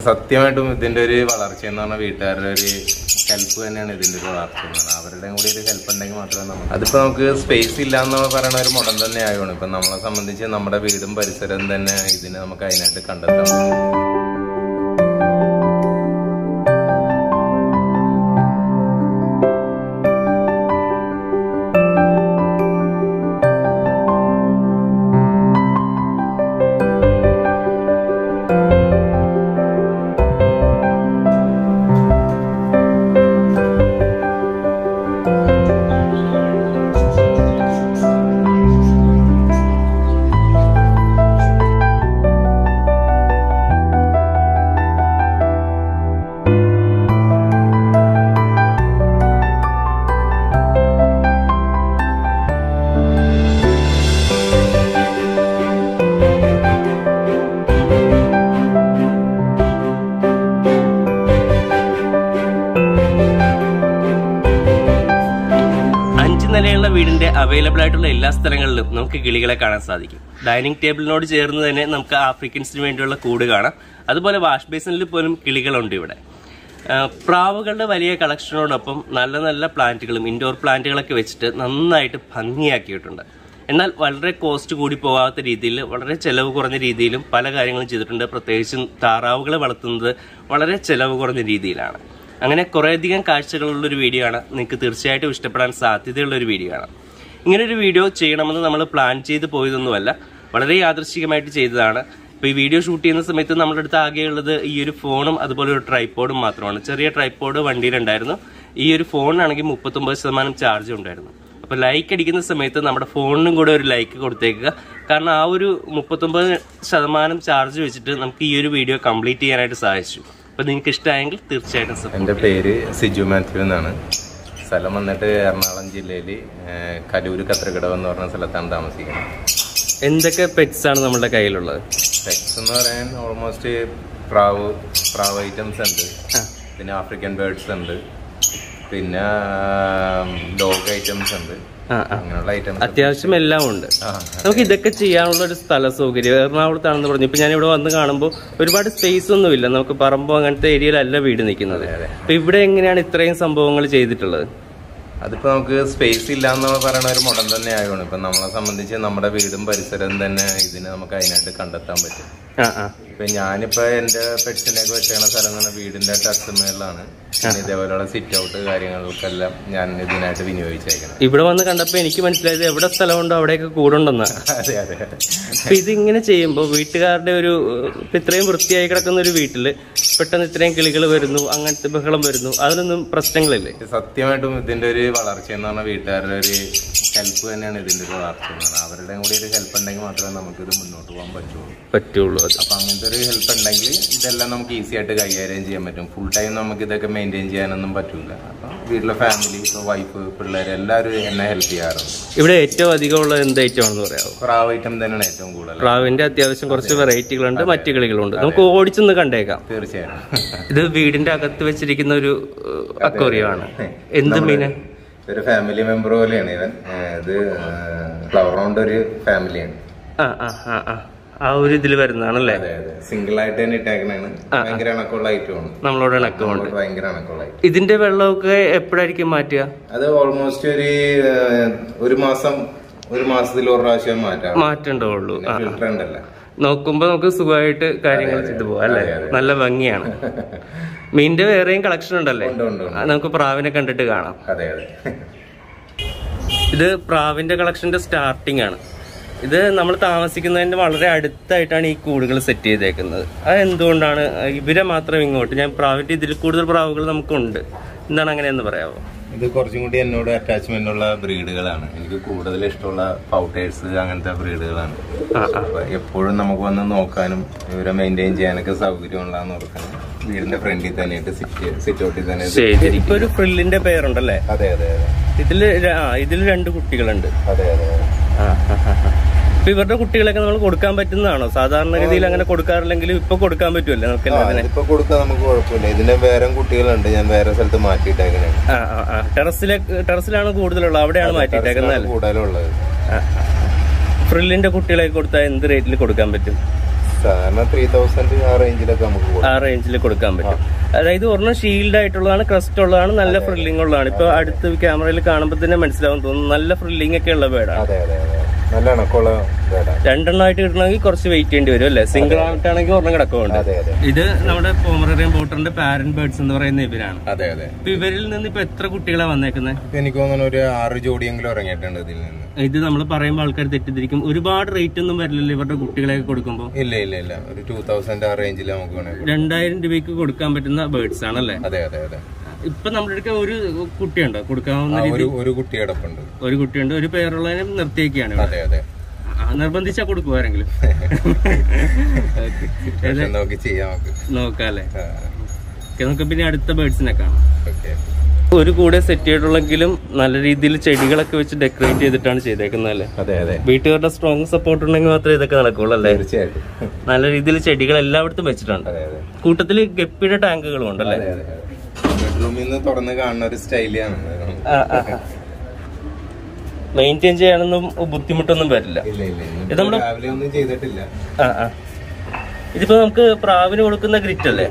സത്യമായിട്ടും ഇതിന്റെ ഒരു വളർച്ച എന്ന് പറഞ്ഞാൽ വീട്ടുകാരുടെ ഒരു ഹെൽപ്പ് തന്നെയാണ് ഇതിന്റെ ഒരു വളർച്ച എന്ന് പറഞ്ഞാൽ. അവരുടെ കൂടി ഒരു ഹെൽപ്പ് ഉണ്ടെങ്കിൽ മാത്രമേ നമുക്ക് അതിപ്പോ നമുക്ക് സ്പേസ് ഇല്ല എന്ന് പറയുന്ന ഒരു മുടം തന്നെ ആയതാണ്. ഇപ്പൊ നമ്മളെ സംബന്ധിച്ച് നമ്മുടെ വീടും പരിസരവും തന്നെ ഇതിനെ നമുക്ക് അതിനായിട്ട് കണ്ടെത്താൻ പറ്റും. നിലയുള്ള വീടിന്റെ അവൈലബിൾ ആയിട്ടുള്ള എല്ലാ സ്ഥലങ്ങളിലും നമുക്ക് കിളികളെ കാണാൻ സാധിക്കും. ഡൈനിങ് ടേബിളിനോട് ചേർന്ന് തന്നെ നമുക്ക് ആഫ്രിക്കൻസിന് വേണ്ടിയുള്ള കൂട് കാണാം. അതുപോലെ വാഷ് ബേസിനിൽ പോലും കിളികളുണ്ട് ഇവിടെ. പ്രാവുകളുടെ വലിയ കളക്ഷനോടൊപ്പം നല്ല നല്ല പ്ലാന്റുകളും ഇൻഡോർ പ്ലാന്റുകളൊക്കെ വെച്ചിട്ട് നന്നായിട്ട് ഭംഗിയാക്കിയിട്ടുണ്ട്. എന്നാൽ വളരെ കോസ്റ്റ് കൂടി പോകാത്ത രീതിയിൽ വളരെ ചെലവ് കുറഞ്ഞ രീതിയിലും പല കാര്യങ്ങളും ചെയ്തിട്ടുണ്ട്. പ്രത്യേകിച്ചും താറാവുകളെ വളർത്തുന്നത് വളരെ ചെലവ് കുറഞ്ഞ രീതിയിലാണ്. അങ്ങനെ കുറേയധികം കാഴ്ചകളുള്ളൊരു വീഡിയോ ആണ്. നിങ്ങൾക്ക് തീർച്ചയായിട്ടും ഇഷ്ടപ്പെടാൻ സാധ്യതയുള്ളൊരു വീഡിയോ ആണ്. ഇങ്ങനൊരു വീഡിയോ ചെയ്യണമെന്ന് നമ്മൾ പ്ലാൻ ചെയ്ത് പോയതൊന്നുമല്ല, വളരെ യാദൃശ്ചികമായിട്ട് ചെയ്തതാണ്. ഇപ്പോൾ ഈ വീഡിയോ ഷൂട്ട് ചെയ്യുന്ന സമയത്ത് നമ്മുടെ അടുത്ത് ആകെയുള്ളത് ഈ ഒരു ഫോണും അതുപോലെ ഒരു ട്രൈപ്പോഡും മാത്രമാണ്. ചെറിയ ട്രൈപ്പോഡ് വണ്ടിയിലുണ്ടായിരുന്നു. ഈ ഒരു ഫോണിനാണെങ്കിൽ 39% ചാർജ് ഉണ്ടായിരുന്നു. അപ്പോൾ ലൈക്ക് അടിക്കുന്ന സമയത്ത് നമ്മുടെ ഫോണിനും കൂടെ ഒരു ലൈക്ക് കൊടുത്തേക്കുക. കാരണം ആ ഒരു 39% ചാർജ് വെച്ചിട്ട് നമുക്ക് ഈ ഒരു വീഡിയോ കംപ്ലീറ്റ് ചെയ്യാനായിട്ട് സാധിച്ചു. അപ്പോൾ നിങ്ങൾക്ക് ഇഷ്ടമായെങ്കിൽ തീർച്ചയായിട്ടും. എൻ്റെ പേര് സിജു മാത്യു എന്നാണ്. സ്ഥലം വന്നിട്ട് എറണാകുളം ജില്ലയിൽ കലൂര് കത്രകടവ് എന്ന് പറഞ്ഞ സ്ഥലത്താണ് താമസിക്കുന്നത്. എന്തൊക്കെ പെറ്റ്സ് ആണ് നമ്മുടെ കയ്യിലുള്ളത്? പെറ്റ്സ് എന്ന് പറയാൻ ഓൾമോസ്റ്റ് പ്രാവ് ഐറ്റംസ് ഉണ്ട്, പിന്നെ ആഫ്രിക്കൻ ബേർഡ്സ് ഉണ്ട്, പിന്നെ ഡോഗ് ഐറ്റംസ് ഉണ്ട്, അങ്ങനെയുള്ള ഐറ്റംസ് അത്യാവശ്യം എല്ലാം ഉണ്ട്. നമുക്ക് ഇതൊക്കെ ചെയ്യാനുള്ള ഒരു സ്ഥല സൗകര്യം എറണാകുളത്താണെന്ന് പറഞ്ഞു. ഇപ്പൊ ഞാൻ ഇവിടെ വന്ന് കാണുമ്പോൾ ഒരുപാട് സ്പേസ് ഒന്നുമില്ല. നമുക്ക് പറമ്പോ അങ്ങനത്തെ ഏരിയയിലല്ല വീട് നിൽക്കുന്നത്. അപ്പൊ ഇവിടെ എങ്ങനെയാണ് ഇത്രയും സംഭവങ്ങൾ ചെയ്തിട്ടുള്ളത്? അതിപ്പോ നമുക്ക് സ്പേസ് ഇല്ല എന്ന് പറയുന്ന ഒരു മുടം തന്നെ ആയതാണ്. ഇപ്പൊ നമ്മളെ സംബന്ധിച്ച് നമ്മുടെ വീടും പരിസരവും തന്നെ ഇതിനെ നമുക്ക് അതിനായിട്ട് കണ്ടെത്താൻ പറ്റും. ഇപ്പൊ ഞാനിപ്പോ എന്റെ പെറ്റ്സിനെയൊക്കെ വെച്ചാണ് സ്ഥലം തന്നെ വീടിന്റെ ടച്ചുമേലാണ്. ഇതേപോലെയുള്ള സിറ്റ് ഔട്ട് കാര്യങ്ങൾക്കെല്ലാം ഞാൻ ഇതിനായിട്ട് വിനിയോഗിച്ചേക്കണം. ഇവിടെ വന്ന് കണ്ടപ്പോ എനിക്ക് മനസ്സിലായത് എവിടെ സ്ഥലമുണ്ടോ അവിടെയൊക്കെ കൂടുണ്ടെന്നാ. അതെ അതെ. അപ്പൊ ഇതിങ്ങനെ ചെയ്യുമ്പോ വീട്ടുകാരുടെ ഒരു ഇത്രയും വൃത്തിയായി കിടക്കുന്ന ഒരു വീട്ടില് പെട്ടെന്ന് ഇത്രയും കിളികൾ വരുന്നു, അങ്ങനത്തെ ബഹളം വരുന്നു, അതിനൊന്നും പ്രശ്നങ്ങളില്ലേ? സത്യമായിട്ടും ഇതിന്റെ ഒരു വളർച്ച എന്ന് പറഞ്ഞാൽ വീട്ടുകാരുടെ ഒരു ഹെൽപ്പ് തന്നെയാണ് ഇതിന്റെ ഒരു വളർച്ച എന്ന് പറഞ്ഞാൽ. അവരുടെ കൂടി ഒരു ഹെൽപ്പ് ഉണ്ടെങ്കിൽ മാത്രമേ നമുക്കിത് മുന്നോട്ട് പോകാൻ പറ്റുള്ളൂ. അപ്പൊ അങ്ങനത്തെ ഒരു ഹെൽപ്പ് ഉണ്ടെങ്കിൽ ഇതെല്ലാം നമുക്ക് ഈസി ആയിട്ട് കൈകാര്യം ചെയ്യാൻ പറ്റും. ഫുൾ ടൈം നമുക്ക് ഇതൊക്കെ മെയിൻറ്റെയിൻ ചെയ്യാനൊന്നും പറ്റൂല. അപ്പൊ വീട്ടിലെ ഫാമിലി, വൈഫ്, പിള്ളേർ എല്ലാവരും എന്നെ ഹെൽപ്പ് ചെയ്യാറുണ്ട്. ഇവിടെ ഏറ്റവും അധികം ഉള്ളത് എന്ത് ഐറ്റം ആണെന്ന് പറയാമോ? പ്രാവ് ഐറ്റം തന്നെയാണ് ഏറ്റവും കൂടുതൽ. പ്രാവിന്റെ അത്യാവശ്യം കുറച്ച് വെറൈറ്റികളുണ്ട്, മറ്റു കിളികളുണ്ട്. നമുക്ക് ഓടിച്ചൊന്ന് കണ്ടേക്കാം. തീർച്ചയായും. ഇത് വീടിന്റെ അകത്ത് വെച്ചിരിക്കുന്ന ഒരു അക്വേറിയമാണ്. എന്ത് മീന്? ഒരു ഫാമിലി മെമ്പർ പോലെയാണ് ഇവൻ. ഇത് ഫ്ലവർ റൗണ്ട് ഒരു ഫാമിലിയാണ്. ആ ഒരു ഇതിൽ വരുന്നതാണല്ലേ? സിംഗിൾ ആയിട്ട് തന്നെ ഇട്ടേക്കണാണ്. ഭയങ്കര ഇണക്കമുള്ള ഐറ്റമാണ്. നമ്മളോട് ഇണക്കമുണ്ട്. ഭയങ്കര ഇണക്കമുള്ള ഐറ്റം. ഇതിന്റെ വെള്ളമൊക്കെ എപ്പോഴായിരിക്കും മാറ്റുക? അത് ഓൾമോസ്റ്റ് ഒരു മാസത്തിൽ ഒരു പ്രാവശ്യം മാറ്റേണ്ടതുള്ളൂ. ഫിൽറ്റർ ഉണ്ടല്ലോ. നോക്കുമ്പോ നമുക്ക് സുഖമായിട്ട് കാര്യങ്ങൾ ചെയ്തു പോവാം അല്ലേ? നല്ല ഭംഗിയാണ്. മീനിന്റെ വേറെയും കളക്ഷൻ ഉണ്ടല്ലേ? നമുക്ക് പ്രാവിനെ കണ്ടിട്ട് കാണാം. ഇത് പ്രാവിന്റെ കളക്ഷന്റെ സ്റ്റാർട്ടിംഗ് ആണ്. ഇത് നമ്മൾ താമസിക്കുന്നതിന്റെ വളരെ അടുത്തായിട്ടാണ് ഈ കൂടുകൾ സെറ്റ് ചെയ്തേക്കുന്നത്. അത് എന്തുകൊണ്ടാണ് ഇവരെ മാത്രം ഇങ്ങോട്ട്? ഞാൻ പ്രാവിന്റെ ഇതിൽ കൂടുതൽ പ്രാവുകൾ നമുക്കുണ്ട്. എന്താണ് അങ്ങനെയെന്ന് പറയാമോ? ഇത് കുറച്ചും കൂടി എന്നോട് അറ്റാച്ച്മെന്റ് ഉള്ള ബ്രീഡുകളാണ്. എനിക്ക് കൂടുതൽ ഇഷ്ടമുള്ള ഫൗട്ടേഴ്സ് അങ്ങനത്തെ ബ്രീഡുകളാണ്. എപ്പോഴും നമുക്ക് വന്ന് നോക്കാനും ഇവരെ മെയിൻറ്റെയിൻ ചെയ്യാനൊക്കെ സൗകര്യമുള്ളതെന്ന് ഓർക്കണം. വീടിന്റെ ഫ്രണ്ടിൽ തന്നെ സിറ്റ് ഔട്ടിൽ തന്നെ ഇപ്പൊ ഒരു ഫ്രില്ലിന്റെ പേരുണ്ടല്ലേ? അതെ അതെ അതെ. ഇതില് 2 കുട്ടികളുണ്ട്. അതെ അതെ. ഇപ്പൊ ഇവരുടെ കുട്ടികളൊക്കെ നമ്മൾ കൊടുക്കാൻ പറ്റുന്നതാണോ? സാധാരണഗതിയിൽ അങ്ങനെ കൊടുക്കാറില്ലെങ്കിലും ഇപ്പൊ കൊടുക്കാൻ പറ്റുമല്ലേ നമുക്ക്? ഇപ്പൊ കൊടുക്കാൻ നമുക്ക് കുഴപ്പമില്ല. ഇതിന്റെ വേറെ കുട്ടികളുണ്ട്. ഞാൻ വേറെ സ്ഥലത്ത് മാറ്റിയിട്ടേക്കണേ. ടെറസിലാണ് കൂടുതലുള്ളത്, അവിടെയാണ് മാറ്റിയിട്ടേക്കുന്നത് കൂടുതലുള്ളത്. ഫ്രില്ലിന്റെ കുട്ടികളെ കൊടുത്താൽ എന്ത് റേറ്റിൽ കൊടുക്കാൻ പറ്റും? സാധാരണ 3000 ആ റേഞ്ചിലൊക്കെ നമുക്ക് ആ റേഞ്ചിൽ കൊടുക്കാൻ പറ്റും. അതായത് ഒരെണ്ണം ഷീൽഡ് ആയിട്ടുള്ളതാണ്, ക്രസ്റ്റ് ഉള്ളതാണ്, നല്ല ഫ്രില്ലിംഗ് ഉള്ളതാണ്. ഇപ്പൊ അടുത്ത് ക്യാമറയിൽ കാണുമ്പോൾ തന്നെ മനസ്സിലാവും തോന്നുന്നു, നല്ല ഫ്രില്ലിംഗ് ഒക്കെ ഉള്ള ബേഡാണ്. നല്ല ഇണക്കമുള്ള രണ്ടെണ്ണമായിട്ട് കിട്ടണമെങ്കിൽ കുറച്ച് വെയിറ്റ് ചെയ്യേണ്ടി വരും അല്ലേ? സിംഗിൾ ആയിട്ടാണെങ്കിൽ ഒരെണ്ണം കിടക്കുന്നുണ്ട്. ഇത് നമ്മുടെ പോമറേറിയൻ ബോട്ടറിന്റെ പാരന്റ് ബേർഡ്സ് എന്ന് പറയുന്ന ഇവരാണ്. അതെ അതെ. ഇപ്പൊ ഇവരിൽ നിന്ന് ഇപ്പൊ എത്ര കുട്ടികളാണ് വന്നേക്കുന്നത്? എനിക്ക് തോന്നുന്നു ഒരു 6 ജോഡിയെങ്കിലും ഇറങ്ങിയിട്ടുണ്ട് ഇതിൽ നിന്ന്. ഇത് നമ്മൾ പറയുമ്പോൾ ആൾക്കാർ തെറ്റിദ്ധരിക്കും. ഒരുപാട് റേറ്റ് ഒന്നും വരില്ലല്ലോ ഇവരുടെ കുട്ടികളെയൊക്കെ കൊടുക്കുമ്പോൾ? ഇല്ല ഇല്ല ഇല്ല, ഒരു 2000 ആ റേഞ്ചിൽ നമുക്ക് 2000 രൂപയ്ക്ക് കൊടുക്കാൻ പറ്റുന്ന ബേർഡ്സ് ആണല്ലേ? അതെ അതെ അതെ. ഇപ്പൊ നമ്മുടെ അടുക്ക ഒരു കുട്ടിയുണ്ടോ കൊടുക്കാവുന്ന? ഒരു കുട്ടി കിടപ്പുണ്ട്. ഒരു കുട്ടിയുണ്ട്. ഒരു പേരുള്ളതിനെ നിർത്തിയൊക്കെയാണ്. അതെ അതെ. നിർബന്ധിച്ചാ കൊടുക്കും ആരെങ്കിലും? നോക്കാല്ലേ? നമുക്ക് പിന്നെ അടുത്ത ബേർഡ്സിനെ കാണാം. ഒരു കൂടെ സെറ്റ് ചെയ്തിട്ടുള്ളെങ്കിലും നല്ല രീതിയിൽ ചെടികളൊക്കെ വെച്ച് ഡെക്കറേറ്റ് ചെയ്തിട്ടാണ് ചെയ്തേക്കുന്നത് അല്ലേ? അതെ അതെ. വീട്ടുകാരുടെ സ്ട്രോങ് സപ്പോർട്ട് ഉണ്ടെങ്കിൽ മാത്രമേ ഇതൊക്കെ നടക്കുള്ളൂ അല്ലേ? തീർച്ചയായിട്ടും. നല്ല രീതിയിൽ ചെടികൾ എല്ലായിടത്തും വെച്ചിട്ടുണ്ട്. കൂട്ടത്തിൽ ഗപ്പിയുടെ ടാങ്കുകളും ഉണ്ടല്ലേ? ബെഡ്റൂമിൽ നിന്ന് തുറന്ന് കാണുന്ന ഒരു സ്റ്റൈലാണ്. മെയിൻറ്റെയിൻ ചെയ്യാനൊന്നും ബുദ്ധിമുട്ടൊന്നും വരില്ല. ഇത് നമ്മള് രാവിലെ ഒന്നും ചെയ്തിട്ടില്ല. ഇതിപ്പോ നമുക്ക് പ്രാവിന് കൊടുക്കുന്ന ഗ്രിറ്റ് അല്ലേ?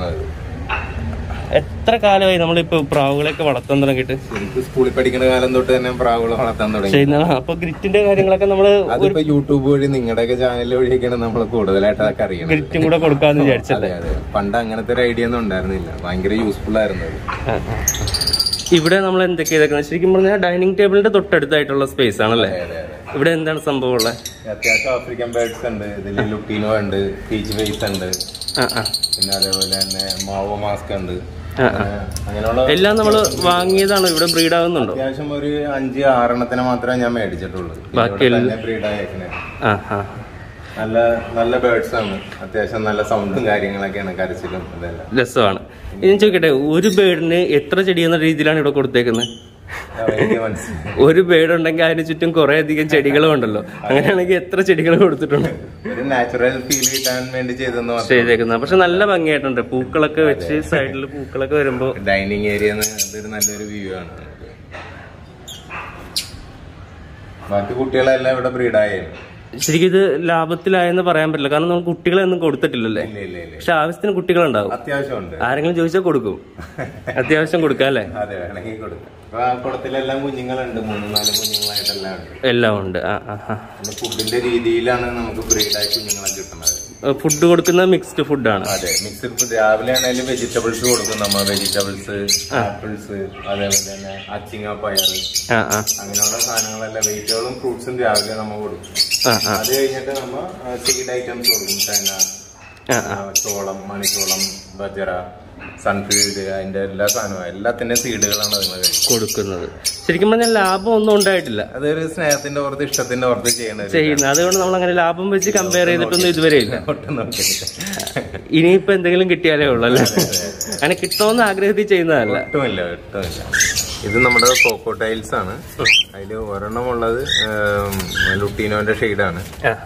എത്ര കാലമായി നമ്മളിപ്പോ പ്രാവുകളെയൊക്കെ വളർത്താൻ തുടങ്ങിയിട്ട്? സ്കൂളിൽ പഠിക്കുന്ന കാലം തൊട്ട് തന്നെ പ്രാവുകളെ വളർത്താൻ തുടങ്ങി. അപ്പൊ ഗ്രിറ്റിന്റെ കാര്യങ്ങളൊക്കെ നമ്മള് അതിപ്പോ യൂട്യൂബ് വഴി നിങ്ങളുടെയൊക്കെ ചാനൽ വഴിയൊക്കെയാണ് നമ്മൾ കൂടുതലായിട്ട് അതൊക്കെ അറിയണം. ഗ്രിറ്റും കൂടെ കൊടുക്കാന്ന് വിചാരിച്ചല്ലേ? പണ്ട് അങ്ങനത്തെ ഒരു ഐഡിയ ഒന്നും ഉണ്ടായിരുന്നില്ല. ഭയങ്കര യൂസ്ഫുൾ ആയിരുന്നു. ഇവിടെ നമ്മൾ എന്തൊക്കെ ചെയ്തേക്കുന്നത് ശരിക്കും പറഞ്ഞാൽ ഡൈനിങ് ടേബിളിന്റെ തൊട്ടടുത്തായിട്ടുള്ള സ്പേസ് ആണല്ലേ? ഇവിടെ എന്താണ് സംഭവം ഉള്ളത്? അത്യാവശ്യം ആഫ്രിക്കൻ ബേർഡ്സ് ഉണ്ട്, ഇതിൽ ലുട്ടീനോ ഉണ്ട്, പീച്ച് ഫേസ് ഉണ്ട്, പിന്നെ അതേപോലെ തന്നെ മാവോ മാസ്ക് ഉണ്ട്. അങ്ങനെയുള്ള എല്ലാം നമ്മൾ വാങ്ങിയതാണോ? ഇവിടെ ബ്രീഡ് ആകുന്നുണ്ടോ? അത്യാവശ്യം ഒരു 5-6 എണ്ണത്തിനെ മാത്രമേ ഞാൻ മേടിച്ചിട്ടുള്ളൂ. ബ്രീഡ് ആയേക്കണേ. നല്ല നല്ല ബേർഡ്സ് ആണ്. അത്യാവശ്യം നല്ല സൗണ്ടും കാര്യങ്ങളൊക്കെയാണ്, കരച്ചിലും ഇതെല്ലാം രസമാണ്. ഇനി ചോദിക്കട്ടെ, ഒരു ബേർഡിന് എത്ര ചെടി എന്ന രീതിയിലാണ് ഇവിടെ കൊടുത്തേക്കുന്നത്? ഒരു ബേർഡ് ഉണ്ടെങ്കിൽ അതിന് ചുറ്റും കുറെ അധികം ചെടികളും ഉണ്ടല്ലോ. അങ്ങനെയാണെങ്കിൽ എത്ര ചെടികൾ കൊടുത്തിട്ടുണ്ട്? ഒരു നാച്ചുറൽ ഫീൽ കിട്ടാൻ വേണ്ടി ചെയ്തേക്കുന്നത്. പക്ഷെ നല്ല ഭംഗിയായിട്ടുണ്ട്. പൂക്കളൊക്കെ വെച്ച് സൈഡിൽ പൂക്കളൊക്കെ വരുമ്പോ ഡൈനിങ് ഏരിയ അതൊരു നല്ലൊരു വ്യൂ ആണ്. ബാക്കി കുട്ടികളെല്ലാം ഇവിടെ ബ്രീഡായിരുന്നു. ശരിക്കും ഇത് ലാഭത്തിലായെന്ന് പറയാൻ പറ്റില്ല, കാരണം നമുക്ക് കുട്ടികളെ ഒന്നും കൊടുത്തിട്ടില്ലല്ലേ? പക്ഷെ ആവശ്യത്തിന് കുട്ടികളുണ്ടാവും. അത്യാവശ്യമുണ്ട്. ആരെങ്കിലും ചോദിച്ചാൽ കൊടുക്കും. അത്യാവശ്യം കൊടുക്കാം അല്ലേ? അതെ, വേണമെങ്കിൽ കൊടുക്കാം. കുളത്തിലെല്ലാം കുഞ്ഞുങ്ങളുണ്ട്, 3-4 കുഞ്ഞുങ്ങളായിട്ടെല്ലാം ഉണ്ട്. എല്ലാം ഉണ്ട്. ഫുഡിന്റെ രീതിയിലാണ് നമുക്ക് ബ്രീഡായി കുഞ്ഞുങ്ങളെ കിട്ടുന്നത്. ഫുഡ് കൊടുക്കുന്നത് മിക്സ്ഡ് ഫുഡാണ്. അതെ, മിക്സ്ഡ് ഫുഡ്. രാവിലെ ആണെങ്കിലും വെജിറ്റബിൾസ് കൊടുക്കും നമ്മൾ. വെജിറ്റബിൾസ്, ആപ്പിൾസ്, അതേപോലെ തന്നെ അച്ചിങ്ങ, പയർ, അങ്ങനെയുള്ള സാധനങ്ങളെല്ലാം വെജിറ്റബിളും ഫ്രൂട്ട്സും രാവിലെ നമ്മൾ കൊടുക്കും. അത് കഴിഞ്ഞിട്ട് നമ്മൾ സീഡ് ഐറ്റംസ് കൊടുക്കും. ചൈന, ചോളം, മണിച്ചോളം, ബജറ, സൺഫീൽഡ്, അതിന്റെ എല്ലാ സാധനവും എല്ലാത്തിന്റെ സീഡുകളാണ് നിങ്ങൾ കൊടുക്കുന്നത്. ശരിക്കും പറഞ്ഞാൽ ലാഭം ഒന്നും ഉണ്ടായിട്ടില്ല. അതൊരു സ്നേഹത്തിന്റെ പുറത്ത്, ഇഷ്ടത്തിന്റെ പുറത്ത് ചെയ്യുന്നത്. അതുകൊണ്ട് നമ്മൾ അങ്ങനെ ലാഭം വെച്ച് കമ്പയർ ചെയ്തിട്ടൊന്നും ഇതുവരെ ഇല്ല. ഇനിയിപ്പോ എന്തെങ്കിലും കിട്ടിയാലേ ഉള്ളൂ അല്ലേ? അങ്ങനെ കിട്ടുമെന്ന് ആഗ്രഹത്തിൽ ചെയ്യുന്നതല്ല. ഒട്ടുമില്ല. ഇത് നമ്മുടെ കോക്കോ ടൈൽസ് ആണ്. അതിൽ ഒരെണ്ണമുള്ളത് ലുട്ടീനോന്റെ ഷെയ്ഡാണ്.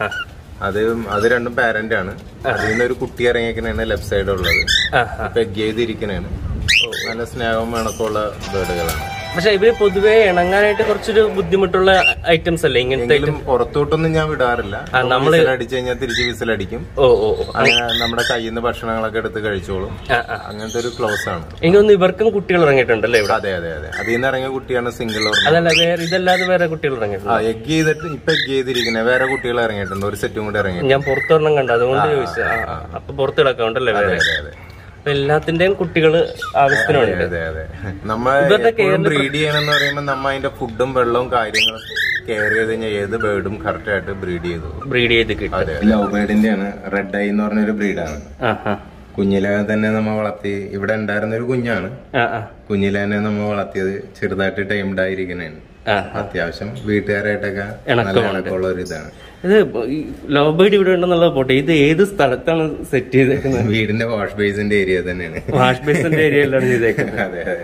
അത് രണ്ടും പാരന്റ് ആണ്. അതിൽ നിന്ന് ഒരു കുട്ടി ഇറങ്ങിയേക്കണാണ് ലെഫ്റ്റ് സൈഡ് ഉള്ളത്. പെഗ് ചെയ്തിരിക്കണാണ്. നല്ല സ്നേഹവും ഇണക്കമുള്ള ബേർഡുകളാണ്. പക്ഷെ ഇവര് പൊതുവെ ഇണങ്ങാനായിട്ട് കുറച്ചൊരു ബുദ്ധിമുട്ടുള്ള ഐറ്റംസ് അല്ലേ ഇങ്ങനത്തെ? പുറത്തോട്ടൊന്നും ഞാൻ വിടാറില്ല. നമ്മള് അടിച്ചു കഴിഞ്ഞാൽ തിരിച്ച് വിസിലടിക്കും. അങ്ങനെ നമ്മുടെ കയ്യിൽ നിന്ന് ഭക്ഷണങ്ങളൊക്കെ എടുത്ത് കഴിച്ചോളും. അങ്ങനത്തെ ഒരു ക്ലോസ് ആണ്. എനിക്കൊന്ന് ഇവർക്കും കുട്ടികൾ ഇറങ്ങിയിട്ടുണ്ടല്ലേ ഇവിടെ? അതെ അതെ അതെ. അതിൽ നിന്ന് ഇറങ്ങിയ കുട്ടിയാണ് സിംഗിൾ. അതല്ല, വേറെ ഇതല്ലാതെ വേറെ കുട്ടികൾ ഇറങ്ങിയിട്ടുണ്ട്. എഗ് ചെയ്തിട്ട് ഇപ്പൊ എഗ് ചെയ്തിരിക്കുന്നത് വേറെ കുട്ടികൾ ഇറങ്ങിയിട്ടുണ്ട്. ഒരു സെറ്റും കൂടെ ഇറങ്ങി. ഞാൻ പുറത്തൊരെണ്ണം കണ്ടു, അതുകൊണ്ട് ചോദിച്ചു. അപ്പൊ പുറത്ത് കിടക്കാണ്ടല്ലേ വേറെ? എല്ലാത്തിന്റെയും കുട്ടികള് ആവശ്യത്തിനുണ്ട്. അതെ അതെ. നമ്മൾ ബ്രീഡ് ചെയ്യണമെന്ന് പറയുമ്പോൾ നമ്മ അതിന്റെ ഫുഡും വെള്ളവും കാര്യങ്ങളും കെയർ ചെയ്ത് കഴിഞ്ഞാൽ ഏത് ബേർഡും കറക്റ്റ് ആയിട്ട് ബ്രീഡ് ചെയ്ത് കിട്ടും. അതെ, ലവ് ബേർഡിന്റെ ആണ്. റെഡ് ഐ എന്ന് പറഞ്ഞൊരു ബ്രീഡാണ്. കുഞ്ഞിലെ തന്നെ നമ്മ വളർത്തി. ഇവിടെ ഉണ്ടായിരുന്ന ഒരു കുഞ്ഞാണ്. കുഞ്ഞിലെ തന്നെ നമ്മ വളർത്തിയത്. ചെറുതായിട്ട് ടൈംഡ് ആയിരിക്കണേണ്. അത്യാവശ്യം വീട്ടുകാരായിട്ടൊക്കെ നല്ല ഇണക്കമുള്ള ഒരു ഇതാണ്. ഇത് ലവ് ബേർഡ് ഇവിടെ ഉണ്ടെന്നുള്ളത് പോട്ടെ, ഇത് ഏത് സ്ഥലത്താണ് സെറ്റ് ചെയ്തേക്കുന്നത്? വീടിന്റെ വാഷ് ബേസിന്റെ ഏരിയ തന്നെയാണ്. വാഷ് ബേസിന്റെ ഏരിയയിലാണ് ചെയ്തേക്കുന്നത്. അതെ അതെ.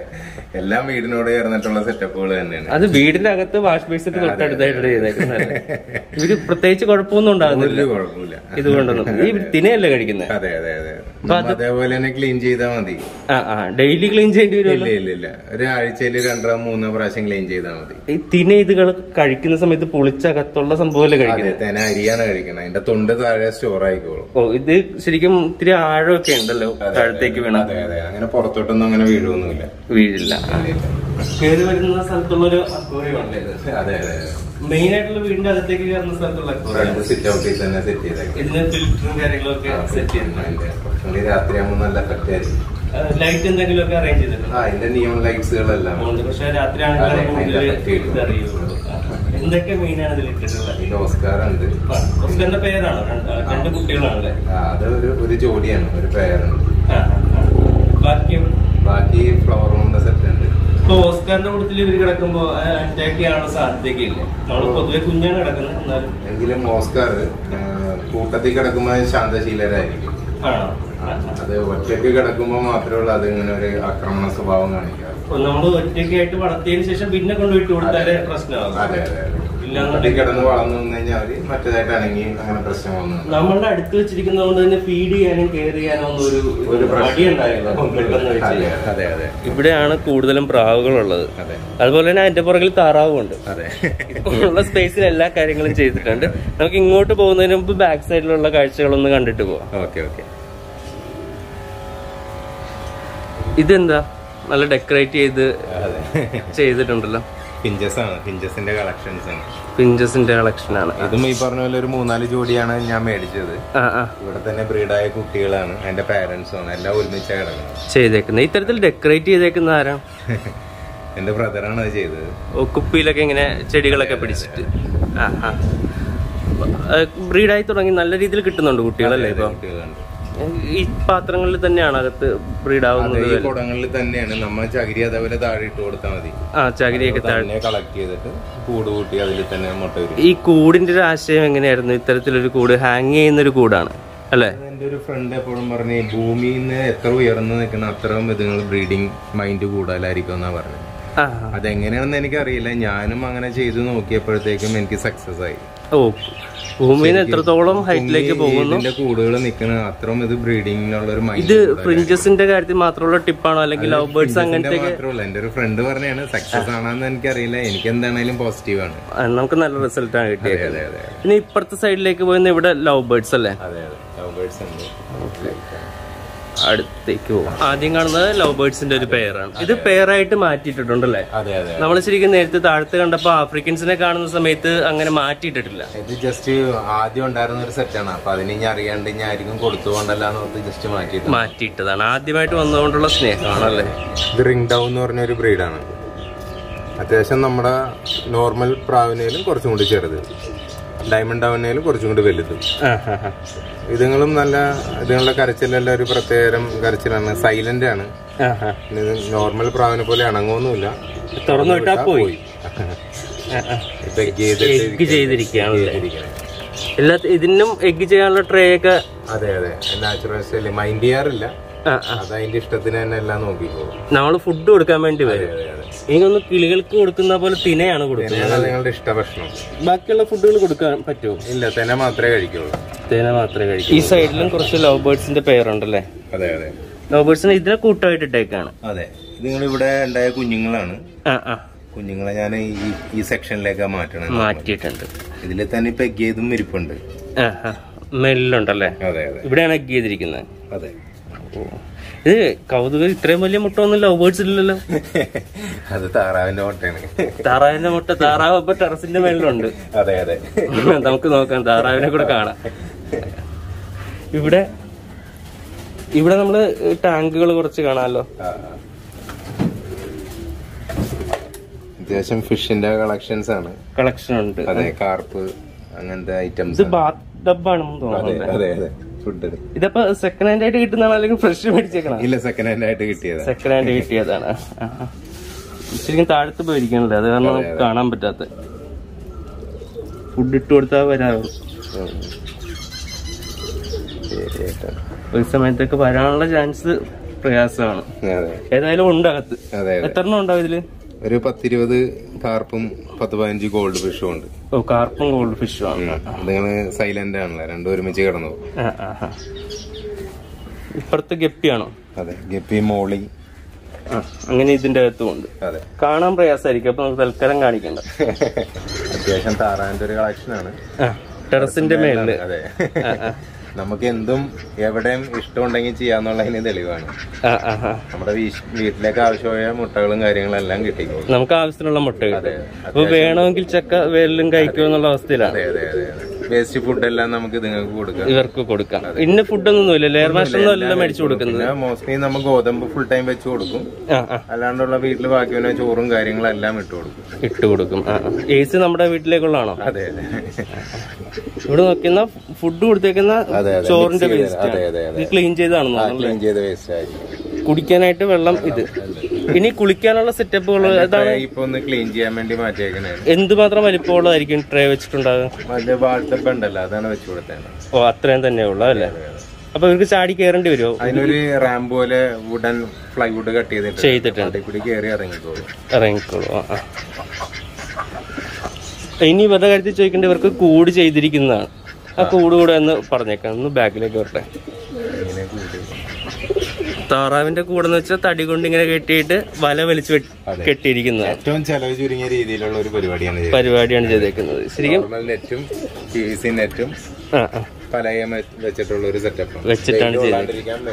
എല്ലാം വീടിനോട് ചേർന്നിട്ടുള്ള സെറ്റപ്പുകൾ തന്നെയാണ്. അത് വീടിന്റെ അകത്ത് വാഷ് ബേസിന് തൊട്ടടുത്തായിട്ട് ചെയ്തേക്കുന്നത്. ഇവര് പ്രത്യേകിച്ച് കുഴപ്പമൊന്നും ഉണ്ടാകുന്നില്ല. കുഴപ്പമില്ല ഇതുകൊണ്ടൊന്നും. ഈ തിനയല്ലേ കഴിക്കുന്നത്? അതെ അതെ അതെ. അതേപോലെ തന്നെ ക്ലീൻ ചെയ്താൽ മതി. ഡെയിലി ക്ലീൻ ചെയ്യേണ്ടി വരും? ഇല്ല, ഒരാഴ്ചയിൽ 2-3 പ്രാവശ്യം ക്ലീൻ ചെയ്താൽ മതി. ഈ തിന ഇതുകൾ കഴിക്കുന്ന സമയത്ത് പൊളിച്ചകത്തുള്ള സംഭവമല്ലേ കഴിക്കുന്നത്? തെന അരിയാണ് കഴിക്കണം. അതിന്റെ തൊണ്ട് താഴെ സ്റ്റോർ ആയിക്കോളും. ഓ, ഇത് ശരിക്കും ഇത്തിരി ആഴമൊക്കെ ഉണ്ടല്ലോ താഴത്തേക്ക് വീണ. അതെ അതെ, അങ്ങനെ പുറത്തോട്ടൊന്നും അങ്ങനെ വീഴൊന്നുമില്ല. വീഴില്ല. കയറി വരുന്ന സ്ഥലത്തുള്ളൊരു അക്വേറിയം അല്ലേ ഇത്? അതെ അതെ. മെയിൻ ആയിട്ടുള്ള വീടിന്റെ അകത്തേക്ക് കയറുന്ന സ്ഥലത്തുള്ള അക്വേറിയം. സിറ്റ് ഔട്ടിൽ തന്നെ സെറ്റ് ചെയ്തേക്കും. ഇതിന് ഫിൽറ്ററും കാര്യങ്ങളൊക്കെ സെറ്റ് ചെയ്യുന്നുണ്ട്. രാത്രിയാകുമ്പോൾ നല്ല എഫക്റ്റ് ആയിരിക്കും. ലൈറ്റ് എന്തെങ്കിലും ഒക്കെ അറേഞ്ച് ചെയ്തിട്ടുണ്ട്? അതിന്റെ നിയോൺ ലൈറ്റ്സുകളെല്ലാം. പക്ഷെ രാത്രിയാണെങ്കിൽ അറിയുള്ളൂ. എന്തൊക്കെ മെയിനാണ് ഇതിൽ ഇട്ടിട്ടുള്ളത്? ഓസ്കാർ ഉണ്ട്. ഓസ്കാറിന്റെ പേരാണോ? 2 കുട്ടികളാണല്ലേ? അത് ഒരു ജോഡിയാണ്, ഒരു പേരുണ്ട്. ബാക്കി ഫ്ലവർ റൂമിന്റെ സെറ്റ് ഉണ്ട്. ഇപ്പൊ ഓസ്കാറിന്റെ കൂട്ടത്തിൽ ഇവര് കിടക്കുമ്പോ അറ്റാക്ക് ചെയ്യാനുള്ള സാധ്യതയൊക്കെ നമ്മൾ പൊതുവെ കുഞ്ഞാണ് കിടക്കുന്നത്. എന്നാലും എങ്കിലും ഓസ്കാർ കൂട്ടത്തിൽ കിടക്കുമ്പോൾ ശാന്തശീലരായിരിക്കും. അത് ഒറ്റയ്ക്ക് കിടക്കുമ്പോൾ മാത്രമേ ഉള്ളൂ അതിങ്ങനെ ഒരു ആക്രമണ സ്വഭാവം കാണിക്കാറ്. നമ്മള് ഒറ്റയ്ക്കായിട്ട് വളർത്തിയതിനു ശേഷം പിന്നെ കൊണ്ടുപോയിട്ട് കൊടുത്താലേ പ്രശ്നമാകും. അതെ അതെ. കിടന്ന് വളർന്നു വന്നു കഴിഞ്ഞാൽ അവര് മറ്റേതായിട്ട് അനങ്ങി അങ്ങനെ പ്രശ്നമൊന്നും. നമ്മളുടെ അടുത്ത് വെച്ചിരിക്കുന്നതുകൊണ്ട് തന്നെ ഫീഡ് ചെയ്യാനും കെയർ ചെയ്യാനോ ഒന്നും ഒരു മടി ഉണ്ടായില്ല. അതെ അതെ. ഇവിടെയാണ് കൂടുതലും പ്രാവുകളുള്ളത്. അതുപോലെ തന്നെ അതിന്റെ പുറകിൽ താറാവുണ്ട്. അതെ. ഉള്ള സ്പേസിൽ എല്ലാ കാര്യങ്ങളും ചെയ്തിട്ടുണ്ട്. നമുക്ക് ഇങ്ങോട്ട് പോകുന്നതിന് മുമ്പ് ബാക്ക് സൈഡിലുള്ള കാഴ്ചകളൊന്ന് കണ്ടിട്ട് പോവാം. Okay okay. ഇതെന്താ നല്ല ഡെക്കറേറ്റ് ചെയ്തിട്ടുണ്ടല്ലോ. പിഞ്ചസ് ആണ്. പിഞ്ചസിന്റെ കളക്ഷൻസ് ആണ്. പിഞ്ചസിന്റെ കളക്ഷൻ ആണ്. ഇതും ഈ പറഞ്ഞ പോലെ ഒരു 3-4 ജോഡിയാണ് ഞാൻ മേടിച്ചത്. ഇവിടെ തന്നെ ബ്രീഡായ കുട്ടികളാണ്, അതിന്റെ പാരന്റ്സും ആണ്. എല്ലാം ഒരുമിച്ച് കിടക്കുന്നത് ചെയ്തേക്കുന്നത്. ഇത്തരത്തിൽ ഡെക്കറേറ്റ് ചെയ്തേക്കുന്ന ആരാ? എന്റെ ബ്രദറാണ് അത് ചെയ്തത്. കുപ്പിയിലൊക്കെ ഇങ്ങനെ ചെടികളൊക്കെ പിടിച്ചിട്ട് ബ്രീഡായി തുടങ്ങി നല്ല രീതിയിൽ കിട്ടുന്നുണ്ട് കുട്ടികളല്ലേ? ഇപ്പൊ ഈ പാത്രങ്ങളിൽ തന്നെയാണ് അകത്ത് ബ്രീഡാവുന്നത്? ഈ കുടങ്ങളിൽ തന്നെയാണ്. നമ്മൾ ചകിരി അതേപോലെ താഴെ ഇട്ട് കൊടുത്താൽ മതി. ചകിരിയൊക്കെ താഴെ കളക്ട് ചെയ്തിട്ട് കൂട് കൂട്ടി അതിൽ തന്നെ മുട്ട വരും. ഈ കൂടിന്റെ ഒരു ആശയം എങ്ങനെയായിരുന്നു? ഇത്തരത്തിലൊരു കൂട് ഹാങ് ചെയ്യുന്ന ഒരു കൂടാണ് അല്ലെ? എന്റെ ഒരു ഫ്രണ്ട് എപ്പോഴും പറഞ്ഞ് ഭൂമിയിൽ നിന്ന് എത്ര ഉയർന്നു നിൽക്കുന്ന അത്രയും ഇതുങ്ങൾ ബ്രീഡിങ് മൈൻഡ് കൂടുതലായിരിക്കും എന്നാ പറഞ്ഞത്. അതെങ്ങനെയാണെന്ന് എനിക്കറിയില്ല. ഞാനും അങ്ങനെ ചെയ്തു നോക്കിയപ്പോഴത്തേക്കും എനിക്ക് സക്സസ് ആയി. ഓ, ഭൂമിയിൽ എത്രത്തോളം ഹൈറ്റിലേക്ക് പോകുന്നു കൂടുകൾ നിൽക്കുന്ന അത്രയും ഇത് ബ്രീഡിങ്ങിനുള്ള ഒരു മൈൻഡ്. ഇത് ഫ്രിഞ്ചസിന്റെ കാര്യത്തിൽ മാത്രമുള്ള ടിപ്പാണോ അല്ലെങ്കിൽ ലവ് ബേർഡ്സ് അങ്ങനത്തെ? മാത്രമല്ല, എന്റെ ഒരു ഫ്രണ്ട് പറഞ്ഞാണ്. സക്സസ് ആണെന്ന് എനിക്കറിയില്ല. എനിക്ക് എന്താണേലും പോസിറ്റീവ് ആണ്. നമുക്ക് നല്ല റിസൾട്ട് ആണ് കിട്ടിയത്. പിന്നെ ഇപ്പുറത്തെ സൈഡിലേക്ക് പോയി ഇവിടെ ലവ് ബേർഡ്സ് അല്ലേ? അതെ അതെ, ലവ് ബേർഡ്സ് ഉണ്ട്. അടുത്തേക്ക് പോകും. ആദ്യം കാണുന്നത് ലവ് ബേർഡ്സിന്റെ ഒരു പെയറാണ്. ഇത് പെയറായിട്ട് മാറ്റിയിട്ടുണ്ടല്ലേ? അതെ അതെ. നമ്മൾ ശരിക്കും നേരത്തെ താഴത്ത് കണ്ടപ്പോ ആഫ്രിക്കൻസിനെ കാണുന്ന സമയത്ത് അങ്ങനെ മാറ്റിയിട്ടിട്ടില്ല. ഇത് ജസ്റ്റ് ആദ്യം ഉണ്ടായിരുന്ന ഒരു സെറ്റാണ്. അപ്പൊ അതിന് ഇനി അറിയാണ്ട് ഇനി ആയിരിക്കും കൊടുത്തുകൊണ്ടല്ലാന്ന് ജസ്റ്റ് മാറ്റിയിട്ടതാണ്. ആദ്യമായിട്ട് വന്നുകൊണ്ടുള്ള സ്നേഹമാണല്ലേ? ഇത് റിംഗ് ഡൗൺ എന്ന് പറഞ്ഞ ഒരു ബ്രീഡാണ്. അത്യാവശ്യം നമ്മുടെ നോർമൽ പ്രാവിനേലും കുറച്ചും കൂടി ചെറുത്, ഡയമണ്ട് ഡൗനേലും കുറച്ചും കൂടി വലുതും. ഇതുങ്ങളും ഇതുങ്ങളുടെ കരച്ചിലെല്ലാം ഒരു പ്രത്യേകം കരച്ചിലാണ്. സൈലന്റ് ആണ്. നോർമൽ പ്രാവിനെ പോലെ അണങ്ങൊന്നുമില്ല. തുറന്നു വിട്ടാ പോയി. എഗ് ചെയ്തിരിക്കുകയാണല്ലേ? ഇതിനും എഗ് ചെയ്യാനുള്ള ട്രേ ഒക്കെ? അതെ അതെ, നാച്ചുറൽ മൈൻഡ് ചെയ്യാറില്ല. അത് അതിന്റെ ഇഷ്ടത്തിന് തന്നെ എല്ലാം നോക്കിക്കോളും. നമ്മള് ഫുഡ് കൊടുക്കാൻ വേണ്ടി വരും. എനിക്കൊന്ന് കിളികൾക്ക് കൊടുക്കുന്ന പോലെ തിനയാണ് കൊടുക്കുന്നത്. നിങ്ങളുടെ ഇഷ്ടഭക്ഷണം. ബാക്കിയുള്ള ഫുഡുകൾ കൊടുക്കാൻ പറ്റുമോ? ഇല്ല, തേന മാത്രമേ കഴിക്കുള്ളൂ. തേന മാത്രമേ കഴിക്കൂ. ഈ സൈഡിലും കുറച്ച് ലവ് ബേർഡ്സിന്റെ പെയറുണ്ടല്ലേ? അതെ അതെ. ലവ് ബേർഡ്സിന് ഇതിനെ കൂട്ടമായിട്ടിട്ടേക്കാണ്. അതെ, ഇത് ഇവിടെ ഉണ്ടായ കുഞ്ഞുങ്ങളാണ്. കുഞ്ഞുങ്ങളെ ഞാൻ ഈ സെക്ഷനിലേക്ക് മാറ്റിയിട്ടുണ്ട്. ഇതിൽ തന്നെ ഇപ്പൊ എഗ് ചെയ്തും ഇരിപ്പുണ്ട്. മെല്ലുണ്ടല്ലേ? അതെ അതെ. ഇവിടെയാണ് എഗ് ചെയ്തിരിക്കുന്നത്. അതെ. ഇത് കൗതുകം. ഇത്രയും വലിയ മുട്ട ഒന്നും ലവ് ബേർഡ്സ് ഇല്ലല്ലോ. അത് താറാവിന്റെ മുട്ടയാണ്. താറാവിന്റെ മുട്ട. താറാവ് ഇപ്പൊ ടെറസിന്റെ മേളിലുണ്ട്. അതെ അതെ. നമുക്ക് നോക്കാം, താറാവിനെ കൂടെ കാണാം. ഇവിടെ നമ്മള് ടാങ്കുകൾ കുറച്ച് കാണാമല്ലോ. അത്യാവശ്യം ഫിഷിന്റെ കളക്ഷൻസ് ആണ്. കളക്ഷൻ ഉണ്ട്. അതെ, കാർപ്പ് അങ്ങനത്തെ ഐറ്റംസ്. ഇത് ബാത്ത് ഡബ്ബാണെന്ന് തോന്നുന്നു. അതെ അതെ. ഇതിപ്പോ സെക്കൻഡ് ഹാൻഡ് ആയിട്ട് കിട്ടുന്നതാണോ അല്ലെങ്കിൽ ഫ്രഷ് മേടിച്ചേക്കണം? ഇല്ല, സെക്കൻഡ് ഹാൻഡ് ആയിട്ട് കിട്ടിയതാണ്. സെക്കൻഡ് ഹാൻഡ് കിട്ടിയതാണ്. ശരിക്കും താഴത്ത് പോയിരിക്കണല്ലേ, അത് കാരണം കാണാൻ പറ്റാത്ത. ഫുഡ് ഇട്ട് കൊടുത്താൽ വരാമോ? ഒരു സമയത്തൊക്കെ വരാനുള്ള ചാൻസ് പ്രയാസമാണ്. അതെ, ഏതായാലും ഉണ്ട് അകത്ത്. അതെ. എത്ര എണ്ണം ഉണ്ടാവും ഇതില്? ഒരു 10-20 കാർപ്പും 10-15 ഗോൾഡ് ഫിഷും ഉണ്ട്. ഓ, കാർപ്പും ഗോൾഡ് ഫിഷും ആണ്. നിങ്ങള് സൈലന്റ് ആണല്ലോ, രണ്ടും ഒരുമിച്ച് കിടന്നു. ഇപ്പുറത്ത് ഗപ്പിയാണോ? അതെ, ഗപ്പി, മോളി. അങ്ങനെ ഇതിന്റെ അകത്തും ഉണ്ട്. അതെ, കാണാൻ പ്രയാസമായിരിക്കും, അപ്പൊ നമുക്ക് തൽക്കാലം കാണിക്കണ്ട. അത്യാവശ്യം താറാന്റെ ഒരു കളക്ഷൻ ആണ് ടെറസിന്റെ മേളില്. അതെ, നമുക്ക് എന്തും എവിടെയും ഇഷ്ടമുണ്ടെങ്കിൽ ചെയ്യാന്നുള്ളതിന് തെളിവാണ്. നമ്മുടെ വീട്ടിലേക്ക് ആവശ്യമായ മുട്ടകളും കാര്യങ്ങളും എല്ലാം കിട്ടിക്കോളും. നമുക്ക് ആവശ്യത്തിനുള്ള മുട്ട കിട്ടും. അപ്പൊ വേണമെങ്കിൽ ചക്ക വേലും കഴിക്കുമെന്നുള്ള അവസ്ഥയിലാണ്. അതെ അതെ അതെ. വേസ്റ്റ് ഫുഡ് എല്ലാം നമുക്ക് നിങ്ങൾക്ക് കൊടുക്കാം, ഇവർക്ക് കൊടുക്കാം. ഇന്ന ഫുഡൊന്നും ഇല്ല, ലെയർ മാഷൊന്നും അല്ല മേടിച്ചു കൊടുക്കുന്നത്. മോസ്റ്റ്ലി നമ്മൾ ഗോതമ്പ് ഫുൾ ടൈം വെച്ച് കൊടുക്കും. അല്ലാണ്ടുള്ള വീട്ടിൽ ബാക്കി വന്ന ചോറും കാര്യങ്ങളും എല്ലാം ഇട്ട് കൊടുക്കും. ഏസി നമ്മുടെ വീട്ടിലേക്കുള്ളതാണോ? അതെ അതെ. ഇവിടെ നോക്കുന്ന ഫുഡ് കൊടുത്തേക്കുന്ന ചോറിന്റെ വേസ്റ്റ് ക്ലീൻ ചെയ്താണെന്നോ? ക്ലീൻ ചെയ്ത വേസ്റ്റ് ആയിരിക്കും. കുടിക്കാനായിട്ട് വെള്ളം ഇത്. ഇനി കുളിക്കാനുള്ള സെറ്റപ്പുകൾ അതാണ് ഇപ്പൊ ഒന്ന് ക്ലീൻ ചെയ്യാൻ വേണ്ടി മാറ്റിയേക്കണേ. എന്തുമാത്രം വലിപ്പമുള്ളതായിരിക്കും ട്രേ വെച്ചിട്ടുണ്ടാകും? ഉണ്ടല്ലോ, അതാണ് വെച്ചു കൊടുത്തേണ്. ഓ, അത്രയും തന്നെ ഉള്ളു അല്ലേ? അപ്പൊ ഇവർക്ക് ചാടി കയറേണ്ടി വരുമോ? അതിനൊരു റാമ്പ് പോലെ വുഡൻ പ്ലൈവുഡ് കട്ട് ചെയ്തിട്ടുണ്ട്. കയറി ഇറങ്ങിക്കോളൂ. ഇനി ഇവരുടെ കാര്യത്തിൽ ചോദിക്കേണ്ട, ഇവർക്ക് കൂട് ചെയ്തിരിക്കുന്നതാണ്. ആ കൂട് കൂടെ ഒന്ന് പറഞ്ഞേക്കാം. ഒന്ന് ബാക്കിലേക്ക് വരട്ടെ. താറാവിന്റെ കൂടെന്ന് വെച്ചാൽ തടി കൊണ്ട് ഇങ്ങനെ കെട്ടിയിട്ട് വല വലിച്ചു കെട്ടിയിരിക്കുന്നത്. ഏറ്റവും ചെലവ് ചുരുങ്ങിയ രീതിയിലുള്ള ഒരു പരിപാടിയാണ് ചെയ്തേക്കുന്നത്. ശരിക്കും നെറ്റും PVC നെറ്റും പലയം വെച്ചിട്ടുള്ള ഒരു സെറ്റപ്പ് വെച്ചിട്ടാണ് ചെയ്തത്.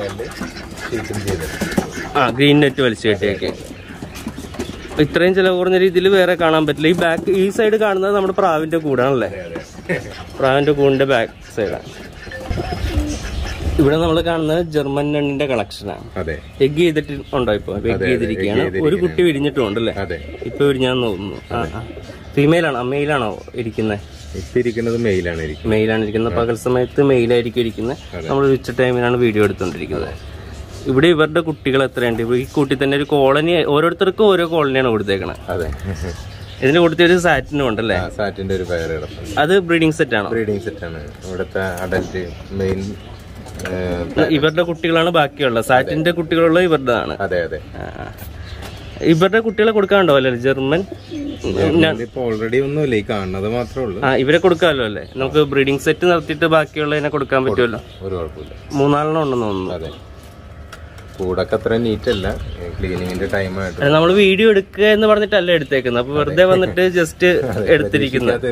ഗ്രീൻ നെറ്റ് വലിച്ചു കെട്ടിയൊക്കെ. ഇത്രയും ചെലവ് കുറഞ്ഞ രീതിയിൽ വേറെ കാണാൻ പറ്റില്ല. ഈ ബാക്ക് ഈ സൈഡ് കാണുന്നത് നമ്മുടെ പ്രാവിന്റെ കൂടാണല്ലേ? പ്രാവിന്റെ കൂടിന്റെ ബാക്ക് സൈഡാണ്. ഇവിടെ നമ്മൾ കാണുന്നത് ജർമ്മൻ നണ്ണിന്റെ കളക്ഷനാണ്. എഗ് ചെയ്തിട്ട് ഉണ്ടോ? ഇപ്പൊ എഗ് ചെയ്തിരിക്കുകയാണ്. ഒരു കുട്ടി വിരിഞ്ഞിട്ടുണ്ട് അല്ലേ? ഇപ്പൊ വിരിഞ്ഞാന്ന് തോന്നുന്നു. ഫീമെയിലാണോ മെയിലാണോ ഇരിക്കുന്നത്? മെയിലാണ് ഇരിക്കുന്നത്. പകൽ സമയത്ത് മെയിലായിരിക്കും ഇരിക്കുന്നത്. നമ്മൾ ഉച്ച ടൈമിലാണ് വീഡിയോ എടുത്തോണ്ടിരിക്കുന്നത്. ഇവിടെ ഇവരുടെ കുട്ടികൾ എത്രയുണ്ട്? ഈ കൂട്ടി തന്നെ ഒരു കോളനി, ഓരോരുത്തർക്കും ഓരോ കോളനിയാണ് കൊടുത്തേക്കണത്. ഇതിന്റെ കൂട്ടത്തിൽ ഒരു സാറ്റിനും ഉണ്ടല്ലേ? സാറ്റിന്റെ ഒരു പെയർ. അത് ബ്രീഡിംഗ് സെറ്റ് ആണോ? ബ്രീഡിംഗ് സെറ്റ് ആണ്. ഇവിടുത്തെ അഡൽറ്റ് മെയിൻ ഇവരുടെ കുട്ടികളാണ് ബാക്കിയുള്ളത്. സാറ്റിന്റെ കുട്ടികളുള്ള ഇവരുടെ ആണ്. അതെ അതെ. ഇവരുടെ കുട്ടികളെ കൊടുക്കാനുണ്ടോ അല്ലേ? ജർമ്മൻ ഓൾറെഡി ഒന്നുമില്ല, ഈ കാണുന്നത് മാത്രമേ ഉള്ളൂ. ഇവരെ കൊടുക്കാമല്ലോ അല്ലേ? നമുക്ക് ബ്രീഡിംഗ് സെറ്റ് നടത്തിയിട്ട് ബാക്കിയുള്ളതിനെ കൊടുക്കാൻ പറ്റുമല്ലോ. ഒരു കുഴപ്പമില്ല. 3-4 ഉണ്ടെന്ന് തോന്നുന്നു. അതെ. കൂടൊക്കെ അത്ര നീറ്റ് അല്ല, ക്ലീനിങ്ങിന്റെ ടൈം ആയിട്ട് നമ്മൾ വീഡിയോ എടുക്കുക എന്ന് പറഞ്ഞിട്ടല്ല എടുത്തേക്കുന്നത്. അപ്പൊ വെറുതെ വന്നിട്ട് ജസ്റ്റ് എടുത്തിരിക്കുന്നത്.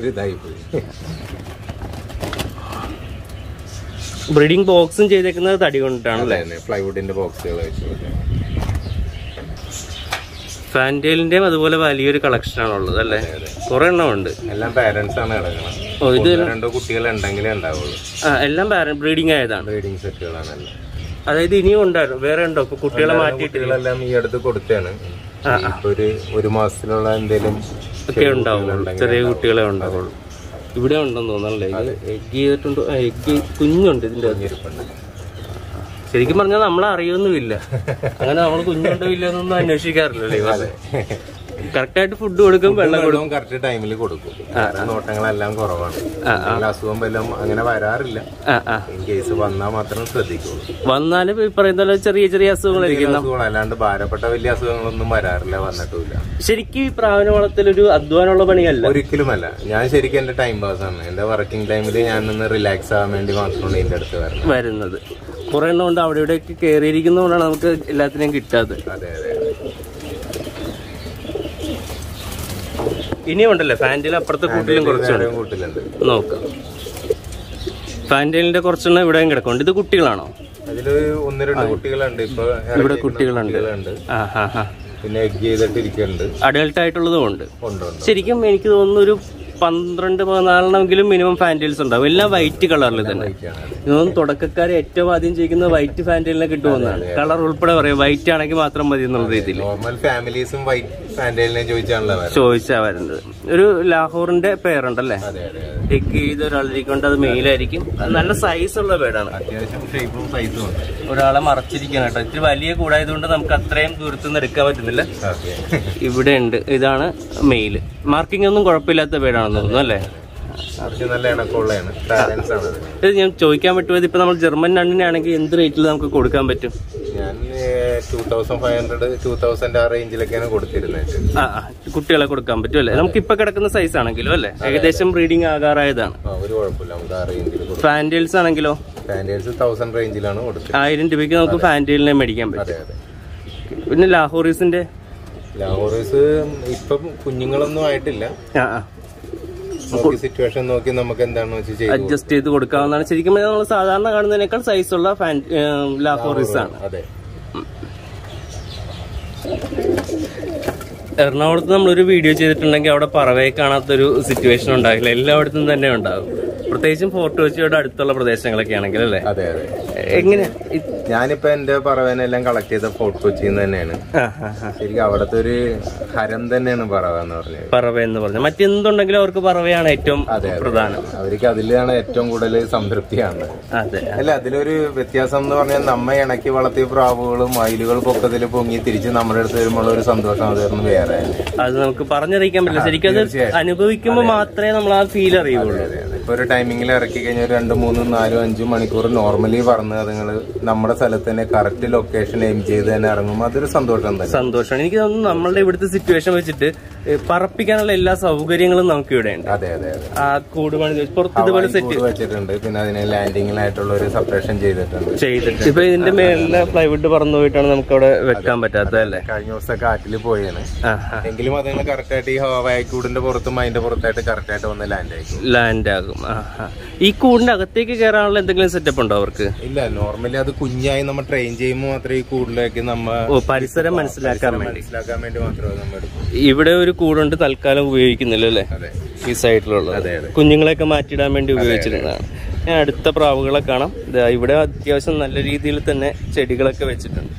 ബ്രീഡിംഗ് ബോക്സും ചെയ്തേക്കുന്നത് തടി കൊണ്ടിട്ടാണല്ലേ? പ്ലൈവുഡിന്റെ ബോക്സുകൾ വെച്ചു. ഫാൻറ്റെയിലിന്റെയും അതുപോലെ വലിയൊരു കളക്ഷൻ ആണുള്ളത് അല്ലേ? കുറെ എണ്ണം ഉണ്ട്. എല്ലാം പാരന്റ്സ് ആണ് കിടക്കണം. ഓ, ഇത് 2 കുട്ടികൾ ഉണ്ടെങ്കിലേ ഉണ്ടാവുള്ളൂ. എല്ലാം ബ്രീഡിംഗ് ആയതാണ്. ബ്രീഡിംഗ് സെറ്റുകളാണ്. അതായത് ഇനിയും ഉണ്ടായിരുന്നു, വേറെ ഉണ്ടോ? കുട്ടികളെ മാറ്റിയിട്ടില്ലെല്ലാം ഈ അടുത്ത് കൊടുത്താണ്. ഒരു മാസത്തിലുള്ള എന്തെങ്കിലും ഒക്കെ ഉണ്ടാവുള്ളൂ. ചെറിയ കുട്ടികളെ ഉണ്ടാവുള്ളൂ. ഇവിടെ ഉണ്ടെന്ന് തോന്നല്ലേ? എഗ് ചെയ്തിട്ടുണ്ടോ? എഗ് കുഞ്ഞുണ്ട് ഇതിന്റെ. ശരിക്കും പറഞ്ഞാൽ നമ്മളെ അറിയൊന്നുമില്ല. അങ്ങനെ നമ്മൾ കുഞ്ഞുണ്ടോ ഇല്ല എന്നൊന്നും അന്വേഷിക്കാറില്ലല്ലേ? കറക്റ്റായിട്ട് ഫുഡ് കൊടുക്കും, വെള്ളം കൊടുക്കും, കറക്റ്റ് ടൈമിൽ കൊടുക്കും. നോട്ടങ്ങളെല്ലാം കുറവാണ്. അസുഖം വല്ലതും അങ്ങനെ വരാറില്ല. ഇൻ കേസ് വന്നാൽ മാത്രം ശ്രദ്ധിക്കുള്ളൂ. വന്നാലും ഈ പറയുന്ന ചെറിയ ചെറിയ അസുഖങ്ങളായിരിക്കും, അല്ലാണ്ട് ഭാരപ്പെട്ട വലിയ അസുഖങ്ങളൊന്നും വരാറില്ല, വന്നിട്ടില്ല. ശരിക്കും ഈ പ്രാവിന വളർത്തലൊരു അധ്വാനമുള്ള പണിയല്ല, ഒരിക്കലുമല്ല. ഞാൻ ശരിക്കും എന്റെ ടൈം പാസ് ആണ്. എന്റെ വർക്കിംഗ് ടൈമിൽ ഞാനൊന്ന് റിലാക്സ് ആവാൻ വേണ്ടി മാത്രമാണ് ഇതിന്റെ അടുത്ത് വരുന്നത്. കുറെ എണ്ണം കൊണ്ട് അവിടെ ഇവിടെയൊക്കെ കയറിയിരിക്കുന്നതുകൊണ്ടാണ് നമുക്ക് എല്ലാത്തിനെയും കിട്ടാത്തത്. അതെ അതെ. ഇനിയും ഉണ്ടല്ലേ ഫാൻറ്റെയിൽ? അപ്പുറത്തെ കൂട്ടിലും കുറച്ചുണ്ട്, നോക്കാം. ഫാൻറ്റെയിലിന്റെ കുറച്ചെണ്ണം ഇവിടെയും കിടക്കുന്നുണ്ട്. ഇത് കുട്ടികളാണോ? അതില് 1-2 കുട്ടികളുണ്ട്. ഇപ്പൊ ഇവിടെ കുട്ടികളുണ്ട്. പിന്നെ എഗ് ചെയ്തിട്ടിരിക്കുന്നുണ്ട്. അഡൽട്ട് ആയിട്ടുള്ളതും ഉണ്ട്. ശരിക്കും എനിക്ക് തോന്നുന്നു ഒരു 12-14 മിനിമം ഫാൻറ്റെയിൽസ് ഉണ്ടാവും. എല്ലാം വൈറ്റ് കളറിൽ തന്നെ. ഇതൊന്നും തുടക്കക്കാരെ ഏറ്റവും ആദ്യം ചെയ്യുന്നത് വൈറ്റ് ഫാൻറ്റെയിലിനെ കിട്ടുമെന്നാണ്. കളർ ഉൾപ്പെടെ പറയും വൈറ്റ് ആണെങ്കിൽ മാത്രം മതി എന്നുള്ള രീതിയിൽ. ചോദിച്ചാ വരുന്നത്. ഒരു ലാഹോറിന്റെ പേരുണ്ടല്ലേ? എഗ് ചെയ്ത് ഒരാളിരിക്കൊണ്ട് അത് മെയിലായിരിക്കും. നല്ല സൈസ് ഉള്ള പേരാണ്. ഒരാളെ മറച്ചിരിക്കണം കേട്ടോ. ഇത്തിരി വലിയ കൂടായതുകൊണ്ട് നമുക്ക് അത്രയും ദൂരത്തുനിന്ന് എടുക്കാൻ പറ്റുന്നില്ല. ഇവിടെ ഉണ്ട്. ഇതാണ് മെയില്. മാർക്കിംഗ് ഒന്നും കുഴപ്പമില്ലാത്ത പേരാണെന്ന് തോന്നുന്നു അല്ലേ? കുറച്ച് നല്ല ഇണക്കമുള്ളതാണ്. ബാലൻസ് ആണ്. ഇത് ഞാൻ ചോദിക്കാൻ പറ്റുമോ, ഇപ്പൊ നമ്മൾ ജർമ്മൻ നണ്ണിനാണെങ്കിൽ എന്ത് റേറ്റിൽ നമുക്ക് കൊടുക്കാൻ പറ്റും? ഞാൻ 2500 2000 ആ റേഞ്ചിലൊക്കെയാണ് കൊടുത്തിരുന്നത്. കുട്ടികളെ കൊടുക്കാൻ പറ്റും അല്ലേ? നമുക്ക് ഇപ്പൊ കിടക്കുന്ന സൈസ് ആണെങ്കിലോ അല്ലെ, ഏകദേശം ബ്രീഡിംഗ് ആകാറായതാണ്. ഒരു കുഴപ്പമില്ല, നമുക്ക് ആ റേഞ്ചിൽ. ഫാൻറ്റെയിൽസ് ആണെങ്കിലോ? ഫാൻറ്റെയിൽസ് 1000 റേഞ്ചിലാണ് കൊടുത്തത്. 1000 രൂപയ്ക്ക് നമുക്ക് ഫാൻറ്റെയിലിനെ മേടിക്കാൻ പറ്റും. പിന്നെ ലാഹോറീസിന്റെ? ലാഹോറീസ് ഇപ്പം കുഞ്ഞുങ്ങളൊന്നും ആയിട്ടില്ല. സിറ്റുവേഷൻ നോക്കി നമുക്ക് എന്താണെന്ന് വെച്ച് അഡ്ജസ്റ്റ് ചെയ്ത് കൊടുക്കാവുന്നതാണ്. ശരിക്കും നമ്മൾ സാധാരണ കാണുന്നതിനേക്കാൾ സൈസുള്ള ലാഹോറീസ് ആണ്. അതെ. എറണാകുളത്ത് നമ്മളൊരു വീഡിയോ ചെയ്തിട്ടുണ്ടെങ്കിൽ അവിടെ പറവയെ കാണാത്തൊരു സിറ്റുവേഷൻ ഉണ്ടാകില്ല, എല്ലായിടത്തും തന്നെ ഉണ്ടാകും. പ്രത്യേകിച്ചും ഫോർട്ട് കൊച്ചിയുടെ അടുത്തുള്ള പ്രദേശങ്ങളൊക്കെ ആണെങ്കിൽ അല്ലേ? അതെ അതെ. എങ്ങനെ? ഞാനിപ്പോ എന്റെ പറവനെല്ലാം കളക്ട് ചെയ്ത ഫോർട്ട് കൊച്ചിയിൽ തന്നെയാണ്. ശരിക്കും അവിടത്തെ ഒരു ഹരം തന്നെയാണ് പറവ എന്ന് പറഞ്ഞത്. പറവ എന്ന് പറഞ്ഞാൽ മറ്റെന്തുണ്ടെങ്കിലും അവർക്ക് പറവയാണ് ഏറ്റവും പ്രധാനം. അവർക്ക് അതിലാണ് ഏറ്റവും കൂടുതൽ സംതൃപ്തിയാണ്. അതെ അല്ല, അതിലൊരു വ്യത്യാസം എന്ന് പറഞ്ഞാൽ നമ്മ ഇണക്കി വളർത്തിയ പ്രാവുകളും മയിലുകൾ പൊക്കത്തിൽ പൊങ്ങി തിരിച്ച് നമ്മുടെ അടുത്ത് വരുമ്പോൾ ഒരു സന്തോഷം അതൊന്നും വേറെ. അത് നമുക്ക് പറഞ്ഞറിയിക്കാൻ പറ്റില്ല. ശരിക്കും അത് അനുഭവിക്കുമ്പോൾ മാത്രമേ നമ്മൾ ആ ഫീൽ അറിയുള്ളൂ. ഇപ്പൊ ഒരു ടൈമിങ്ങിൽ ഇറക്കി കഴിഞ്ഞാൽ 2, 3, 4, 5 മണിക്കൂർ നോർമലി പറന്ന് അതുങ്ങള് നമ്മുടെ സ്ഥലത്ത് തന്നെ കറക്റ്റ് ലൊക്കേഷൻ എയിം ചെയ്ത് തന്നെ ഇറങ്ങുമ്പോൾ അതൊരു സന്തോഷമാണ്. എനിക്ക് തോന്നുന്നു നമ്മളുടെ ഇവിടുത്തെ സിറ്റുവേഷൻ വെച്ചിട്ട് പറപ്പിക്കാനുള്ള എല്ലാ സൗകര്യങ്ങളും നമുക്ക് ഇവിടെ ഉണ്ട്. അതെ അതെ അതെ. ആ കൂട് പണി പുറത്ത് ഇതുപോലെ സെറ്റ് വെച്ചിട്ടുണ്ട്. പിന്നെ അതിനെ ലാൻഡിങ്ങിനായിട്ടുള്ള ഒരു സെപ്പറേഷൻ ചെയ്തിട്ടുണ്ട്. ഇപ്പൊ ഇതിന്റെ മേളിലെ പ്ലൈവുഡ് പറന്നു പോയിട്ടാണ് നമുക്ക് അവിടെ വെക്കാൻ പറ്റാത്തത് അല്ലേ? കഴിഞ്ഞ ദിവസം കാറ്റിൽ പോയാണ്. എങ്കിലും അതുങ്ങൾ കറക്റ്റ് ആയിട്ട് ഈ വായക്കൂടിന്റെ പുറത്തും അതിന്റെ പുറത്തായിട്ട് കറക്റ്റ് ആയിട്ട് വന്ന് ലാൻഡ് ആകും. ഈ കൂടിന്റെ അകത്തേക്ക് കയറാനുള്ള എന്തെങ്കിലും സെറ്റപ്പ് ഉണ്ടോ അവർക്ക്? ഇല്ല, നോർമലി അത് കുഞ്ഞായി നമ്മൾ ട്രെയിൻ ചെയ്യുമ്പോൾ മാത്രമേ ഈ കൂടിലേക്ക് പരിസരം മനസ്സിലാക്കാൻ വേണ്ടി മാത്രമേ നമ്മൾ ഇവിടെ ഒരു കൂടുണ്ട് തൽക്കാലം ഉപയോഗിക്കുന്നില്ല അല്ലേ? ഈ സൈഡിലുള്ളത് കുഞ്ഞുങ്ങളെയൊക്കെ മാറ്റിയിടാൻ വേണ്ടി ഉപയോഗിച്ചിരുന്നതാണ്. ഞാൻ അടുത്ത പ്രാവുകളെ കാണാം. ഇവിടെ അത്യാവശ്യം നല്ല രീതിയിൽ തന്നെ ചെടികളൊക്കെ വെച്ചിട്ടുണ്ട്.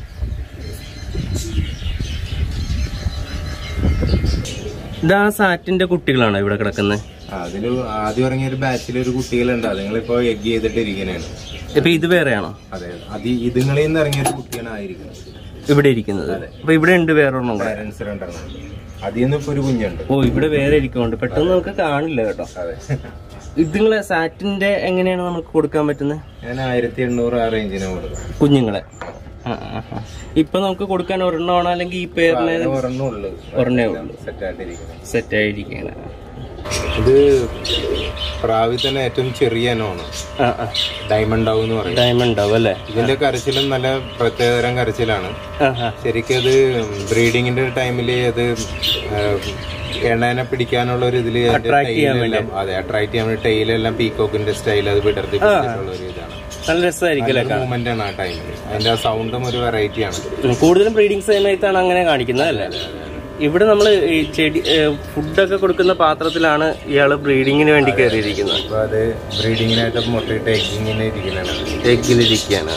ഇതാ സാറ്റിന്റെ കുട്ടികളാണ് ഇവിടെ കിടക്കുന്നത്. അതില് ആദ്യം ഇറങ്ങിയ ഒരു ബാച്ചിലൊരു കുട്ടികളുണ്ട്. അതുങ്ങളിപ്പോ എഗ് ചെയ്തിട്ടിരിക്കുന്നതാണ്. ഇപ്പൊ ഇത് വേറെയാണോ? അതെ, ഇതുങ്ങളിൽ നിന്ന് ഇറങ്ങിയ ഒരു കുട്ടിയാണ് ആയിരിക്കുന്നത് ഇവിടെ ഇരിക്കുന്നത്. അപ്പൊ ഇവിടെ ഉണ്ട് വേറെ ഒന്നും അതിൽ നിന്ന് ഇപ്പൊ ഒരു കുഞ്ഞുണ്ട്. ഇവിടെ വേറെ ഇരിക്കുന്നുണ്ട്. പെട്ടെന്ന് നമുക്ക് കാണില്ല കേട്ടോ. ഇതുങ്ങളെ സാറ്റിന്റെ എങ്ങനെയാണ് നമുക്ക് കൊടുക്കാൻ പറ്റുന്നത്? ഞാൻ 1800 ആ റേഞ്ചിന് കൊടുക്കാം കുഞ്ഞുങ്ങളെ. ഇപ്പൊ നമുക്ക് കൊടുക്കാൻ ഒരെണ്ണമാണോ അല്ലെങ്കിൽ ഈ പേരിന് ഒരെണ്ണേ ഉള്ളൂ? സെറ്റ് ആയിരിക്കണം. ഇത് പ്രാവിൽ തന്നെ ഏറ്റവും ചെറിയ ഇനമാണ്. ഡയമണ്ട് ഡൗ എന്ന് പറയും. ഡയമണ്ട് ഡൗ അല്ലേ? ഇതിന്റെ കരച്ചിലും നല്ല പ്രത്യേകതരം കരച്ചിലാണ്. ശരിക്കും അത് ബ്രീഡിങ്ങിന്റെ ടൈമില് അത് എണ്ണനെ പിടിക്കാനുള്ള ഒരു ഇതില് അട്രാക്ട് ചെയ്യാൻ വേണ്ടി ടൈലെല്ലാം പീകോക്കിന്റെ സ്റ്റൈൽ അത് വിടർത്തി പിടിച്ചിട്ടുള്ള ഒരു ഇതാണ്. നല്ല രസമായിരിക്കും. മൂവ്മെന്റ് ആണ് ആ ടൈമില്. അതിന്റെ ആ സൗണ്ടും ഒരു വെറൈറ്റി ആണ്. കൂടുതലും ബ്രീഡിംഗ് സമയത്താണ് അങ്ങനെ കാണിക്കുന്നത് അല്ലേ? ഇവിടെ നമ്മൾ ഈ ചെടി ഫുഡൊക്കെ കൊടുക്കുന്ന പാത്രത്തിലാണ് ഇയാള് ബ്രീഡിങ്ങിന് വേണ്ടി കയറിയിരിക്കുന്നത്. അത് ബ്രീഡിങ്ങിനായിട്ട് മുട്ടയിട്ട് എഗ്ഗിലിരിക്കുകയാണ്.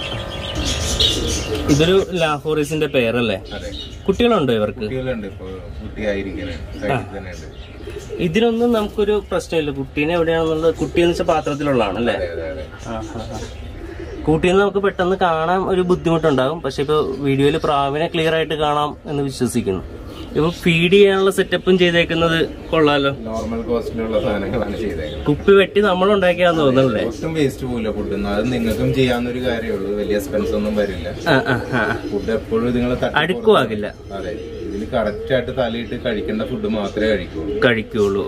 ഇതൊരു ലാഹോറീസിന്റെ പേരല്ലേ? കുട്ടികളുണ്ടോ ഇവർക്ക്? ഇതിനൊന്നും നമുക്കൊരു പ്രശ്നമില്ല. കുട്ടീനെ എവിടെയാണെന്നുള്ളത് കുട്ടിയെന്ന് വെച്ചാൽ പാത്രത്തിലുള്ളതാണല്ലേ? കൂട്ടിന്ന് നമുക്ക് പെട്ടെന്ന് കാണാൻ ഒരു ബുദ്ധിമുട്ടുണ്ടാകും. പക്ഷെ ഇപ്പൊ വീഡിയോയിൽ പ്രാവിനെ ക്ലിയർ ആയിട്ട് കാണാം എന്ന് വിശ്വസിക്കുന്നു. ഇപ്പൊ ഫീഡ് ചെയ്യാനുള്ള സെറ്റപ്പും ചെയ്തേക്കുന്നത് കൊള്ളാലോ. നോർമൽ കോസ്റ്റിലുള്ള സാധനങ്ങളാണ് ചെയ്തേക്കുന്നത്. കുപ്പി വെട്ടി നമ്മൾ ഉണ്ടാക്കിയാന്ന് തോന്നുന്നല്ലേ? ഒട്ടും വേസ്റ്റ് പോകില്ല ഫുഡ്. അത് നിങ്ങൾക്കും ചെയ്യാവുന്നൊരു കാര്യമുള്ളൂ. വലിയ എക്സ്പെൻസ് ഒന്നും വരില്ല. ഫുഡ് എപ്പോഴും നിങ്ങൾ അടുക്കുവാകില്ല. അതെ, ഇതിൽ കറക്റ്റ് ആയിട്ട് തലയിട്ട് കഴിക്കേണ്ട ഫുഡ് മാത്രമേ കഴിക്കുള്ളൂ.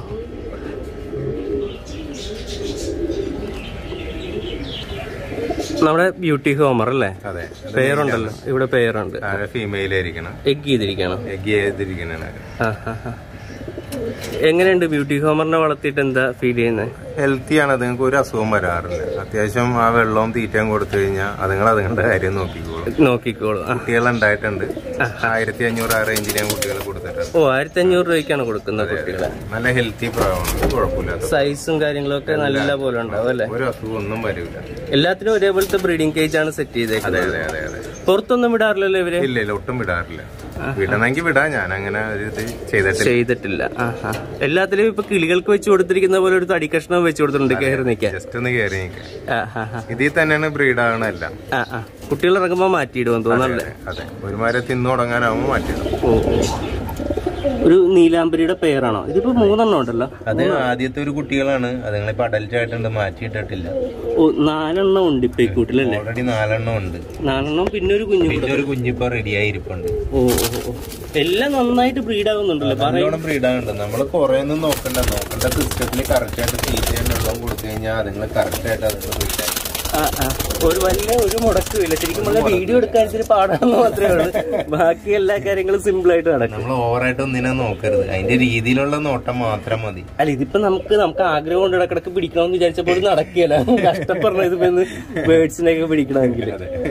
നമ്മുടെ ബ്യൂട്ടി ഹോമർ അല്ലേ? അതെ, പേരുണ്ടല്ലോ. ഇവിടെ പേരുണ്ട്. ഫീമെയിൽ ആയിരിക്കണം. എഗ് ചെയ്തിരിക്കണം. ചെയ്തിരിക്കണം. എങ്ങനെയുണ്ട് ബ്യൂട്ടി ഹോമറിനെ വളർത്തിയിട്ട് എന്താ ഫീൽ ചെയ്യുന്നത്? ഹെൽത്തിയാണ്. അതുങ്ങൾക്ക് ഒരു അസുഖം വരാറില്ല. അത്യാവശ്യം ആ വെള്ളവും തീറ്റയും കൊടുത്തു കഴിഞ്ഞാൽ അതുങ്ങളുടെ കാര്യം നോക്കിക്കോളും. കുട്ടികളുണ്ടായിട്ടുണ്ട്. 1500 ആ റേഞ്ചിൽ ഞാൻ കുട്ടികളെ കൊടുത്തിട്ടുണ്ട്. 1500 രൂപയ്ക്കാണ് കൊടുക്കുന്നത് കുട്ടികളെ. നല്ല ഹെൽത്തി പ്രാവാണ്. കുഴപ്പമില്ല. സൈസും കാര്യങ്ങളൊക്കെ നല്ല പോലെ ഉണ്ടാവും അല്ലെ? ഒരു അസുഖം ഒന്നും വരില്ല. എല്ലാത്തിനും ഒരേപോലത്തെ ബ്രീഡിംഗ് കേജ് ആണ് സെറ്റ് ചെയ്തേക്കുന്നത്. അതെ. പുറത്തൊന്നും വിടാറില്ലല്ലോ ഇവര്? ഇല്ല, ഒട്ടും വിടാറില്ല. വിടണമെങ്കിൽ വിടാം. ഞാൻ അങ്ങനെ ചെയ്തിട്ടില്ല. എല്ലാത്തിലും ഇപ്പൊ കിളികൾക്ക് വെച്ച് കൊടുത്തിരിക്കുന്ന പോലെ ഒരു തടി കഷ്ണം വെച്ച് കൊടുത്തിട്ടുണ്ട് കയറി നിൽക്കാൻ. ജസ്റ്റ് ഒന്ന് കയറി നിൽക്കാൻ. ഇതിൽ തന്നെയാണ് ബ്രീഡ് ആകണമെല്ലാം. കുട്ടികൾ ഇറങ്ങുമ്പോ മാറ്റിയിടുമെന്ന് തോന്നുന്നല്ലേ? അതെ, ഒരുമാതിരി തിന്നു തുടങ്ങാനാവുമ്പോ മാറ്റിയിടും. ഒരു നീലാംബരിയുടെ പേരാണോ? ഇതിപ്പോ 3 ഉണ്ടല്ലോ. അത് ആദ്യത്തെ ഒരു കുട്ടികളാണ്. അതുങ്ങളിപ്പോ അഡൽറ്റ് ആയിട്ടുണ്ട്, മാറ്റിയിട്ടിട്ടില്ല. ഓ, 4 ഉണ്ട് ഇപ്പൊ ഈ കൂട്ടിലല്ലേ? ഓൾറെഡി 4 ഉണ്ട്. 4 പിന്നെ ഒരു കുഞ്ഞിപ്പോ റെഡി ആയിരിപ്പുണ്ട്. ഓ ഓ, എല്ലാം നന്നായിട്ട് ബ്രീഡ് ആവുന്നുണ്ടല്ലോ. നല്ലോണം ബ്രീഡ് ആവുന്നുണ്ട്. നമ്മള് കുറെ ഒന്നും നോക്കേണ്ട സിസ്റ്റത്തിൽ കറക്റ്റ് ആയിട്ട് തീറ്റയും വെള്ളം കൊടുത്തു കഴിഞ്ഞാൽ അതുങ്ങൾ കറക്റ്റ് ആയിട്ട് അതിന് ബ്രീഡ് ആയി. ഒരു മുടക്കുമില്ല. ശരിക്കും പറഞ്ഞാൽ വീഡിയോ എടുക്കാൻ ഇത്തിരി പാടാണെന്ന് മാത്രമേ ഉള്ളൂ. ബാക്കി എല്ലാ കാര്യങ്ങളും സിമ്പിൾ ആയിട്ട് നടക്കും. നമ്മൾ ഓവറായിട്ട് ഒന്നിനെ നോക്കരുത്, അതിന്റെ രീതിയിലുള്ള നോട്ടം മാത്രം മതി. അല്ല, ഇതിപ്പോ നമുക്ക് ആഗ്രഹം കൊണ്ട് ഇടക്കിടക്ക് പിടിക്കണമെന്ന് വിചാരിച്ചപ്പോൾ നടക്കുകയല്ല. കഷ്ടപ്പെടണം ഇതിപ്പോ ബേർഡ്സിനെയൊക്കെ പിടിക്കണമെങ്കിൽ.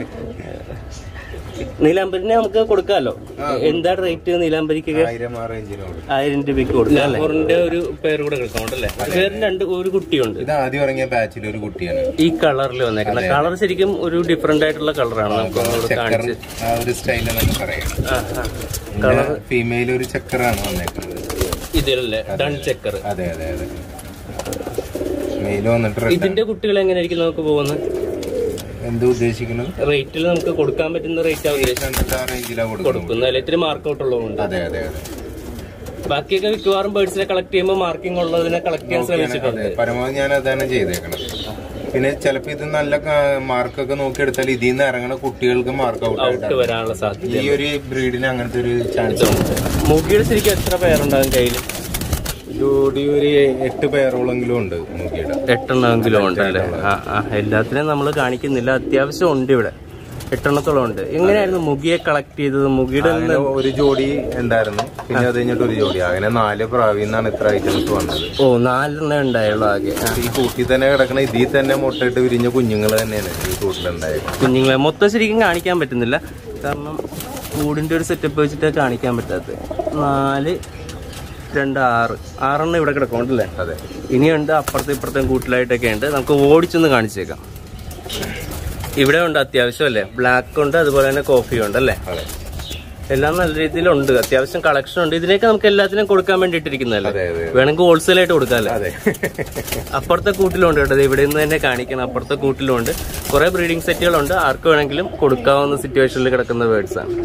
നീലാംബരിനെ നമുക്ക് കൊടുക്കാമല്ലോ. എന്താ റേറ്റ് നീലാംബരിക്ക്? 1000 രൂപയ്ക്ക് കൊടുക്കാം. ഒരു പേര് കൂടെ കിടക്കണ്ടല്ലേ? പേരിന് ഒരു കുട്ടിയുണ്ട്. ഇത് ആദ്യം ഇറങ്ങിയ ബാച്ചിൽ ഒരു കുട്ടിയാണ് ഈ കളറിൽ വന്നേക്കുന്നത്. കളർ ശരിക്കും ഒരു ഡിഫറെന്റ് ആയിട്ടുള്ള കളറാണ്. നമുക്ക് കാണിച്ച് ഒരു സ്റ്റൈല് നമുക്ക് പറയാം. കളർ ഫീമെയിൽ ഒരു ചെക്കറാണ് വന്നേക്കുന്നത്. ഇതിലല്ലേ ഡൺ ചെക്കർ? അതെ അതെ അതെ. മെയിൽ വന്നിട്ട് ഇതിന്റെ കുട്ടികൾ എങ്ങനെയായിരിക്കും നമുക്ക് പോകുന്നത്? എന്താ ഉദ്ദേശിക്കുന്നത്? റേറ്റിൽ നമുക്ക് കൊടുക്കാൻ പറ്റുന്ന റേറ്റ് കൊടുക്കുന്നത് ഇത്തിരി മാർക്കൗട്ട് ഉള്ളതുകൊണ്ട്. അതെ അതെ അതെ. ബാക്കിയൊക്കെ മിക്കവാറും ബേർഡ്സിനെ കളക്ട് ചെയ്യുമ്പോൾ മാർക്കിംഗ് ഉള്ളതിനെ കളക്ട് ചെയ്യാൻ ശ്രമിച്ചിട്ടുണ്ട്. പരമാവധി ഞാൻ അതാണ് ചെയ്തേക്കണത്. പിന്നെ ചിലപ്പോ ഇത് നല്ല മാർക്കൊക്കെ നോക്കിയെടുത്താൽ ഇതിൽ നിന്ന് ഇറങ്ങുന്ന കുട്ടികൾക്ക് മാർക്ക് ഔട്ട് വരാനുള്ള സാധ്യത. ഈ ഒരു ബ്രീഡിന് അങ്ങനത്തെ ഒരു ചാൻസ് ഉണ്ട്. മുഖിയുടെ ശരിക്കും എത്ര പേരുണ്ടാകും കയ്യിൽ? ജോഡി ഒരു 8 പേരോളെങ്കിലും ഉണ്ട്. 8 ഉണ്ടല്ലേ? എല്ലാത്തിനും നമ്മൾ കാണിക്കുന്നില്ല. അത്യാവശ്യം ഉണ്ട് ഇവിടെ. 8 ഉണ്ട്. എങ്ങനെയായിരുന്നു മുഖിയെ കളക്ട് ചെയ്തത്? മുഖിയുടെ ഒരു ജോഡി ഉണ്ടായിരുന്നു, പിന്നെ അത് കഴിഞ്ഞിട്ട് ഒരു ജോഡി, അങ്ങനെ 4 പ്രാവിന്നാണ് ഇത്ര ഐറ്റംസ് വന്നത്. ഓ, 4 ഉണ്ടായുള്ളൂ ആകെ. ഈ കൂട്ടിൽ തന്നെ കിടക്കണ ഇതിൽ തന്നെ മുട്ടയിട്ട് വിരിഞ്ഞ കുഞ്ഞുങ്ങൾ തന്നെയാണ് ഈ കൂട്ടിലുണ്ടായത്. കുഞ്ഞുങ്ങളെ മൊത്തം ശരിക്കും കാണിക്കാൻ പറ്റുന്നില്ല, കാരണം കൂടിന്റെ ഒരു സെറ്റപ്പ് വെച്ചിട്ട് കാണിക്കാൻ പറ്റാത്തത്. 4, 2, 6 ഇവിടെ കിടക്കുന്നുണ്ടല്ലേ? അതെ. ഇനിയുണ്ട് അപ്പുറത്തെ ഇപ്പുറത്തെ കൂട്ടിലായിട്ടൊക്കെ ഉണ്ട്. നമുക്ക് ഓടിച്ചൊന്ന് കാണിച്ചേക്കാം. ഇവിടെ ഉണ്ട് അത്യാവശ്യം അല്ലേ? ബ്ലാക്ക് ഉണ്ട്, അതുപോലെ തന്നെ കോഫി ഉണ്ട് അല്ലേ? എല്ലാം നല്ല രീതിയിലുണ്ട്. അത്യാവശ്യം കളക്ഷൻ ഉണ്ട്. ഇതിനൊക്കെ നമുക്ക് എല്ലാത്തിനും കൊടുക്കാൻ വേണ്ടിയിട്ടിരിക്കുന്നതല്ലേ? വേണമെങ്കിൽ ഹോൾസെയിൽ ആയിട്ട് കൊടുക്കാമല്ലേ? അപ്പുറത്തെ കൂട്ടിലുണ്ട് കേട്ടോ. ഇവിടെ നിന്ന് തന്നെ കാണിക്കണം. അപ്പുറത്തെ കൂട്ടിലുണ്ട് കുറെ ബ്രീഡിംഗ് സെറ്റുകളുണ്ട്. ആർക്ക് വേണമെങ്കിലും കൊടുക്കാവുന്ന സിറ്റുവേഷനിൽ കിടക്കുന്ന ബേർഡ്സ് ആണ്.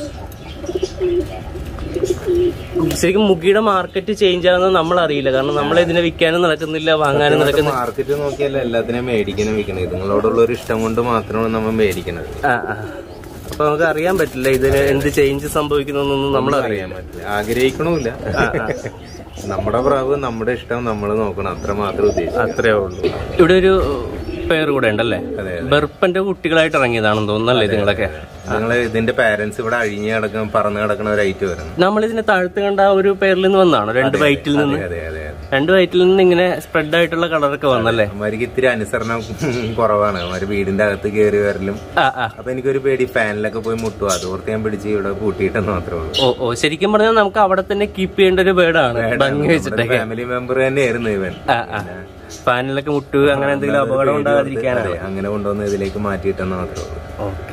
ശരിക്കും മുഖിയുടെ മാർക്കറ്റ് ചേഞ്ച് ആകുന്നത് നമ്മൾ അറിയില്ല, കാരണം നമ്മൾ ഇതിനെ വിൽക്കാനും നടക്കുന്നില്ല, വാങ്ങാനും നടക്കുന്നില്ല. മാർക്കറ്റ് നോക്കിയല്ല എല്ലാത്തിനും മേടിക്കാനും വിൽക്കണം. ഇതുങ്ങളോടുള്ള ഒരു ഇഷ്ടം കൊണ്ട് മാത്രമാണ് നമ്മൾ മേടിക്കുന്നത്. അപ്പൊ നമുക്ക് അറിയാൻ പറ്റില്ല ഇതിന് എന്ത് ചേഞ്ച് സംഭവിക്കുന്നൊന്നും നമ്മൾ അറിയാൻ പറ്റില്ല, ആഗ്രഹിക്കണമില്ല. നമ്മുടെ പ്രാവ് നമ്മുടെ ഇഷ്ടം നമ്മൾ നോക്കണം, അത്ര മാത്രം ഉദ്ദേശിച്ചു. അത്രേ ഉള്ളൂ. ഇവിടെ ഒരു പേര് കൂടെ ഉണ്ടല്ലേ? ബെർപ്പന്റെ കുട്ടികളായിട്ട് ഇറങ്ങിയതാണെന്ന് തോന്നുന്നല്ലേ ഇതിങ്ങളൊക്കെ? ഇതിന്റെ പാരന്റ്സ് ഇവിടെ അഴിഞ്ഞ് കിടക്കുന്ന പറന്ന് കിടക്കുന്ന ഒരു ഐറ്റം വരണം. നമ്മളിതിനെ താഴ്ത്ത് കണ്ട ഒരു പേരിൽ നിന്ന് വന്നാണോ? 2 വൈറ്റിൽ നിന്ന്? 2 വൈറ്റിൽ നിന്ന് ഇങ്ങനെ സ്പ്രെഡ് ആയിട്ടുള്ള കളറൊക്കെ വന്നല്ലേ? അവർക്ക് ഇത്തിരി അനുസരണം കുറവാണ്. അവര് വീടിന്റെ അകത്ത് കയറി വരലും. അപ്പൊ എനിക്കൊരു പേടി ഫാനിലൊക്കെ പോയി മുട്ടും. അതോർത്ത് ഞാൻ പിടിച്ച് ഇവിടെ പൂട്ടിയിട്ടെന്ന് മാത്രമേ ഉള്ളൂ. ഓ, ശരിക്കും പറഞ്ഞാൽ നമുക്ക് അവിടെ തന്നെ കീപ്പ് ചെയ്യേണ്ട ഒരു ബേർഡാണ്. ഭംഗി വെച്ചിട്ട് ഫാമിലി മെമ്പർ തന്നെയായിരുന്നു ഇവൻ. ഫാനിലൊക്കെ മുട്ടുക അങ്ങനെ എന്തെങ്കിലും അപകടം ഉണ്ടാകാതിരിക്കാനാണ് അങ്ങനെ കൊണ്ടുവന്ന് ഇതിലേക്ക് മാറ്റിയിട്ടെന്ന് മാത്രമേ ഉള്ളൂ. ഓക്കെ.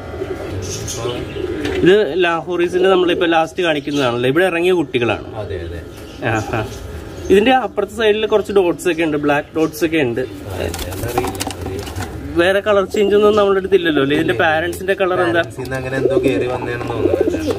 ഇത് ലാഹോറീസിന്റെ നമ്മളിപ്പോ ലാസ്റ്റ് കാണിക്കുന്നതാണല്ലോ. ഇവിടെ ഇറങ്ങിയ കുട്ടികളാണ്. അതെ അതെ. ഇതിന്റെ അപ്പുറത്തെ സൈഡിൽ കുറച്ച് ഡോട്ട്സ് ഒക്കെ ഉണ്ട്, ബ്ലാക്ക് ഡോട്ട്സ് ഒക്കെ ഉണ്ട്. വേറെ കളർ ചേഞ്ച് ഒന്നും നമ്മുടെ അടുത്ത് ഇല്ലല്ലോ. ഇതിന്റെ പാരന്റ്സിന്റെ കളർ എന്താ? അങ്ങനെ എന്തോ കേറി വന്നേണെന്ന് തോന്നുന്നു.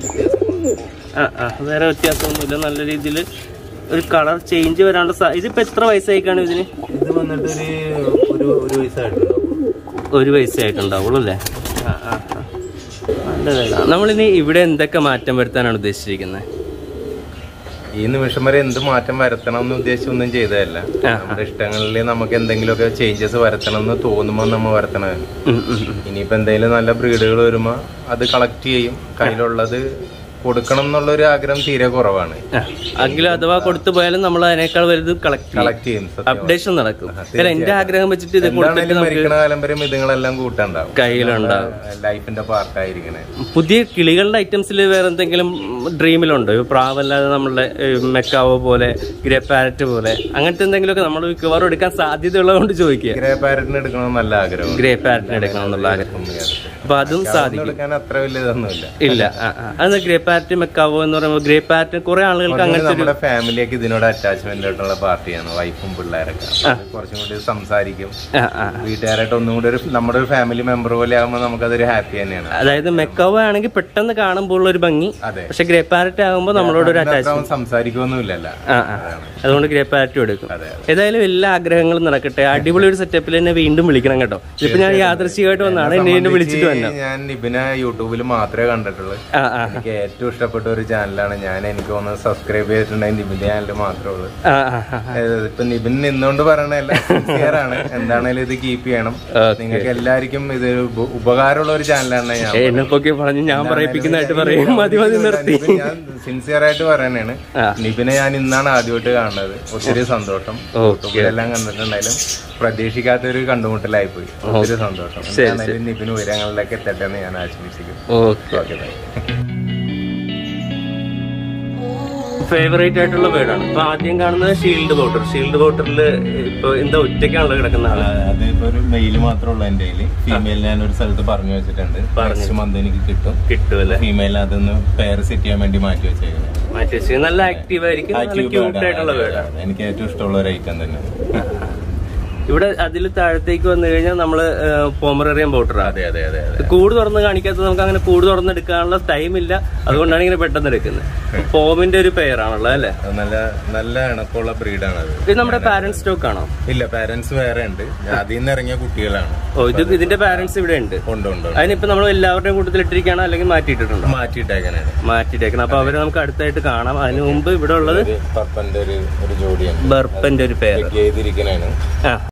വേറെ വ്യത്യാസമൊന്നുമില്ല. നല്ല രീതിയിൽ ഒരു കളർ ചേഞ്ച് വരാനുള്ള ഇതിപ്പോ എത്ര വയസ്സായിക്കാണ് ഇതിന്? ഇത് വന്നിട്ട് ഒരു വയസ്സായിട്ടുണ്ടാവും. 1 വയസ്സായിട്ടുണ്ടാവുള്ളൂ അല്ലേ? നല്ലതാണ്. നമ്മളിനി ഇവിടെ എന്തൊക്കെ മാറ്റം വരുത്താനാണ് ഉദ്ദേശിച്ചിരിക്കുന്നത്? ഈ നിമിഷം വരെ എന്ത് മാറ്റം വരുത്തണം എന്ന് ഉദ്ദേശിച്ചൊന്നും ചെയ്തതല്ല. നമ്മുടെ ഇഷ്ടങ്ങളിൽ നമുക്ക് എന്തെങ്കിലുമൊക്കെ ചേഞ്ചസ് വരുത്തണം എന്ന് തോന്നുമ്പോൾ നമ്മൾ വരുത്തണം. ഇനിയിപ്പോ എന്തെങ്കിലും നല്ല ബ്രീഡുകൾ വരുമ്പോ അത് കളക്ട് ചെയ്യും. കയ്യിലുള്ളത് കൊടുക്കണം എന്നുള്ള ഒരു ആഗ്രഹം തീരെ കുറവാണ്. എങ്കിലും അഥവാ കൊടുത്തു പോയാലും നമ്മൾ അതിനേക്കാൾ വലുത് കളക്ട് ചെയ്യും. അപ്ഡേഷൻ നടക്കും. എന്റെ ആഗ്രഹം വെച്ചിട്ട് ഇത് മരിക്കണ കാലം വരെ ഇതുങ്ങളെല്ലാം കൂട്ടുണ്ടാവും, കയ്യിലുണ്ടാവും. ലൈഫിന്റെ പാർട്ടായിരിക്കണേ. പുതിയ കിളികളുടെ ഐറ്റംസിൽ വേറെ എന്തെങ്കിലും ഡ്രീമിലുണ്ടോ? പ്രാവല്ലാതെ നമ്മളുടെ മെക്കാവോ പോലെ, ഗ്രേ പാരറ്റ് പോലെ അങ്ങനത്തെ എന്തെങ്കിലുമൊക്കെ നമ്മൾ മിക്കവാറും എടുക്കാൻ സാധ്യതയുള്ളതുകൊണ്ട് ചോദിക്കുക. ഗ്രേ പാരറ്റിന് എടുക്കണം നല്ല ആഗ്രഹം. ഗ്രേ പാരറ്റിന് എടുക്കണം എന്നുള്ള ആഗ്രഹം. അപ്പൊ അതും സാധിക്കും. അത്ര വലിയതൊന്നുമില്ല. ഇല്ല. അത് ഗ്രേ പാരറ്റ് മെക്കാവോ എന്ന് പറയുമ്പോൾ ഗ്രേ പാരറ്റ് കുറെ ആളുകൾക്ക് അങ്ങനത്തെ നമ്മുടെ ഫാമിലിയൊക്കെ ഇതിനോട് അറ്റാച്ച്മെന്റ് ആയിട്ടുള്ള പാർട്ടിയാണ്. വൈഫും പിള്ളേരൊക്കെ കുറച്ചും കൂടി സംസാരിക്കും. വീട്ടുകാരായിട്ട് ഒന്നും കൂടി നമ്മുടെ ഒരു ഫാമിലി മെമ്പർ പോലെ ആകുമ്പോൾ നമുക്കതൊരു ഹാപ്പി തന്നെയാണ്. അതായത് മെക്കാവോ ആണെങ്കിൽ പെട്ടെന്ന് കാണുമ്പോൾ ഒരു ഭംഗി, പക്ഷെ ഗ്രേ പാരറ്റ് ആകുമ്പോൾ നമ്മളോട് ഒരു അറ്റാച്ച്മെന്റ്, സംസാരിക്കൊന്നുമില്ലല്ലോ. അതുകൊണ്ട് ഗ്രേ പാരറ്റും എടുക്കും. ഏതായാലും എല്ലാ ആഗ്രഹങ്ങളും നടക്കട്ടെ. അടിപൊളി ഒരു സെറ്റപ്പിൽ തന്നെ വീണ്ടും വിളിക്കണം കേട്ടോ. ഇപ്പൊ ഞാൻ യാദൃശ്ചികമായിട്ട് വന്നാണ്, എന്നെ വിളിച്ചിട്ട് വന്നത്. ഞാൻ നിബിനെ യൂട്യൂബിൽ മാത്രമേ കണ്ടിട്ടുള്ളൂ. എനിക്ക് ഏറ്റവും ഇഷ്ടപ്പെട്ട ഒരു ചാനലാണ്. എനിക്ക് തോന്നുന്നത് സബ്സ്ക്രൈബ് ചെയ്തിട്ടുണ്ടെങ്കിൽ നിബിന്റെ ചാനൽ മാത്രമേ ഉള്ളൂ. ഇപ്പൊ നിബിൻ നിന്നുകൊണ്ട് പറയണല്ല, സിൻസിയർ ആണ്. എന്താണേലും ഇത് കീപ്പ് ചെയ്യണം. നിങ്ങൾക്ക് എല്ലാവർക്കും ഇത് ഉപകാരമുള്ള ഒരു ചാനലാണ്. ഞാൻ പറയിപ്പിക്കുന്നതായിട്ട് പറയും. ഞാൻ സിൻസിയർ ആയിട്ട് പറയണേണ്. നിബിനെ ഞാൻ ഇന്നാണ് ആദ്യമായിട്ട് കാണുന്നത്. ഒത്തിരി സന്തോഷം. എല്ലാം കണ്ടിട്ടുണ്ടായാലും പ്രതീക്ഷിക്കാത്തൊരു കണ്ടുമുട്ടലായി പോയി. ഒത്തിരി സന്തോഷം. നിബിന് ഉയരങ്ങളിലേക്ക് എത്തട്ടെ എന്ന് ഞാൻ ആശംസിക്കുന്നു. ഫേവറേറ്റ് ആയിട്ടുള്ള വേർഡാണ്. ഇപ്പൊ ആദ്യം കാണുന്നത് ഷീൽഡ് ബോട്ടർ. ഷീൽഡ് ബോട്ടറിൽ ഇപ്പൊ എന്താ ഒറ്റയ്ക്കാണല്ലോ കിടക്കുന്ന ആള്? അതിപ്പോ ഒരു മെയിൽ മാത്രമുള്ള എന്റെ കയ്യില്. ഫീമെയിൽ ഞാൻ ഒരു സ്ഥലത്ത് പറഞ്ഞു വെച്ചിട്ടുണ്ട്. നെക്സ്റ്റ് മന്ത് എനിക്ക് കിട്ടും അല്ലെ? ഫീമെയിൽ അതൊന്ന് പെയർ സെറ്റ് ചെയ്യാൻ വേണ്ടി മാറ്റി വെച്ചേക്കുന്നത്. നല്ല ആക്റ്റീവ് ആയിരിക്കും. എനിക്ക് ഏറ്റവും ഇഷ്ടമുള്ള ഒരു ഐറ്റം തന്നെ. ഇവിടെ അതിൽ താഴത്തേക്ക് വന്നു കഴിഞ്ഞാൽ നമ്മള് പോമറേറിയൻ ബോട്ടറാണ്. അതെ അതെ അതെ. കൂട് തുറന്ന് കാണിക്കാത്തത്, നമുക്ക് അങ്ങനെ കൂട് തുറന്നെടുക്കാനുള്ള ടൈം ഇല്ല. അതുകൊണ്ടാണ് ഇങ്ങനെ പെട്ടെന്ന് എടുക്കുന്നത്. പോമിന്റെ ഒരു പെയറാണുള്ളത് അല്ലെ? നല്ല നല്ല ഇണക്കമുള്ള ബ്രീഡാണ് അത്. ഇത് നമ്മുടെ പാരന്റ് സ്റ്റോക്ക് ആണോ? ഇല്ല, പാരന്റ്സ് വേറെ ഉണ്ട്. അതിൽ നിന്ന് ഇറങ്ങിയ കുട്ടികളാണ്. ഇതിന്റെ പാരന്റ്സ് ഇവിടെ ഉണ്ട്. ഉണ്ട്. അതിനിപ്പോ നമ്മൾ എല്ലാവരുടെയും കൂട്ടത്തിൽ ഇട്ടിരിക്കുകയാണോ അല്ലെങ്കിൽ മാറ്റിയിട്ടിട്ടുണ്ടോ? മാറ്റിയിട്ടേക്കണം. അപ്പൊ അവരെ നമുക്ക് അടുത്തായിട്ട് കാണാം. അതിന് മുമ്പ് ഇവിടെ ഉള്ളത് ബർപ്പന്റെ ഒരു ജോഡിയാണ്. ബർപ്പന്റെ ഒരു പെയർ.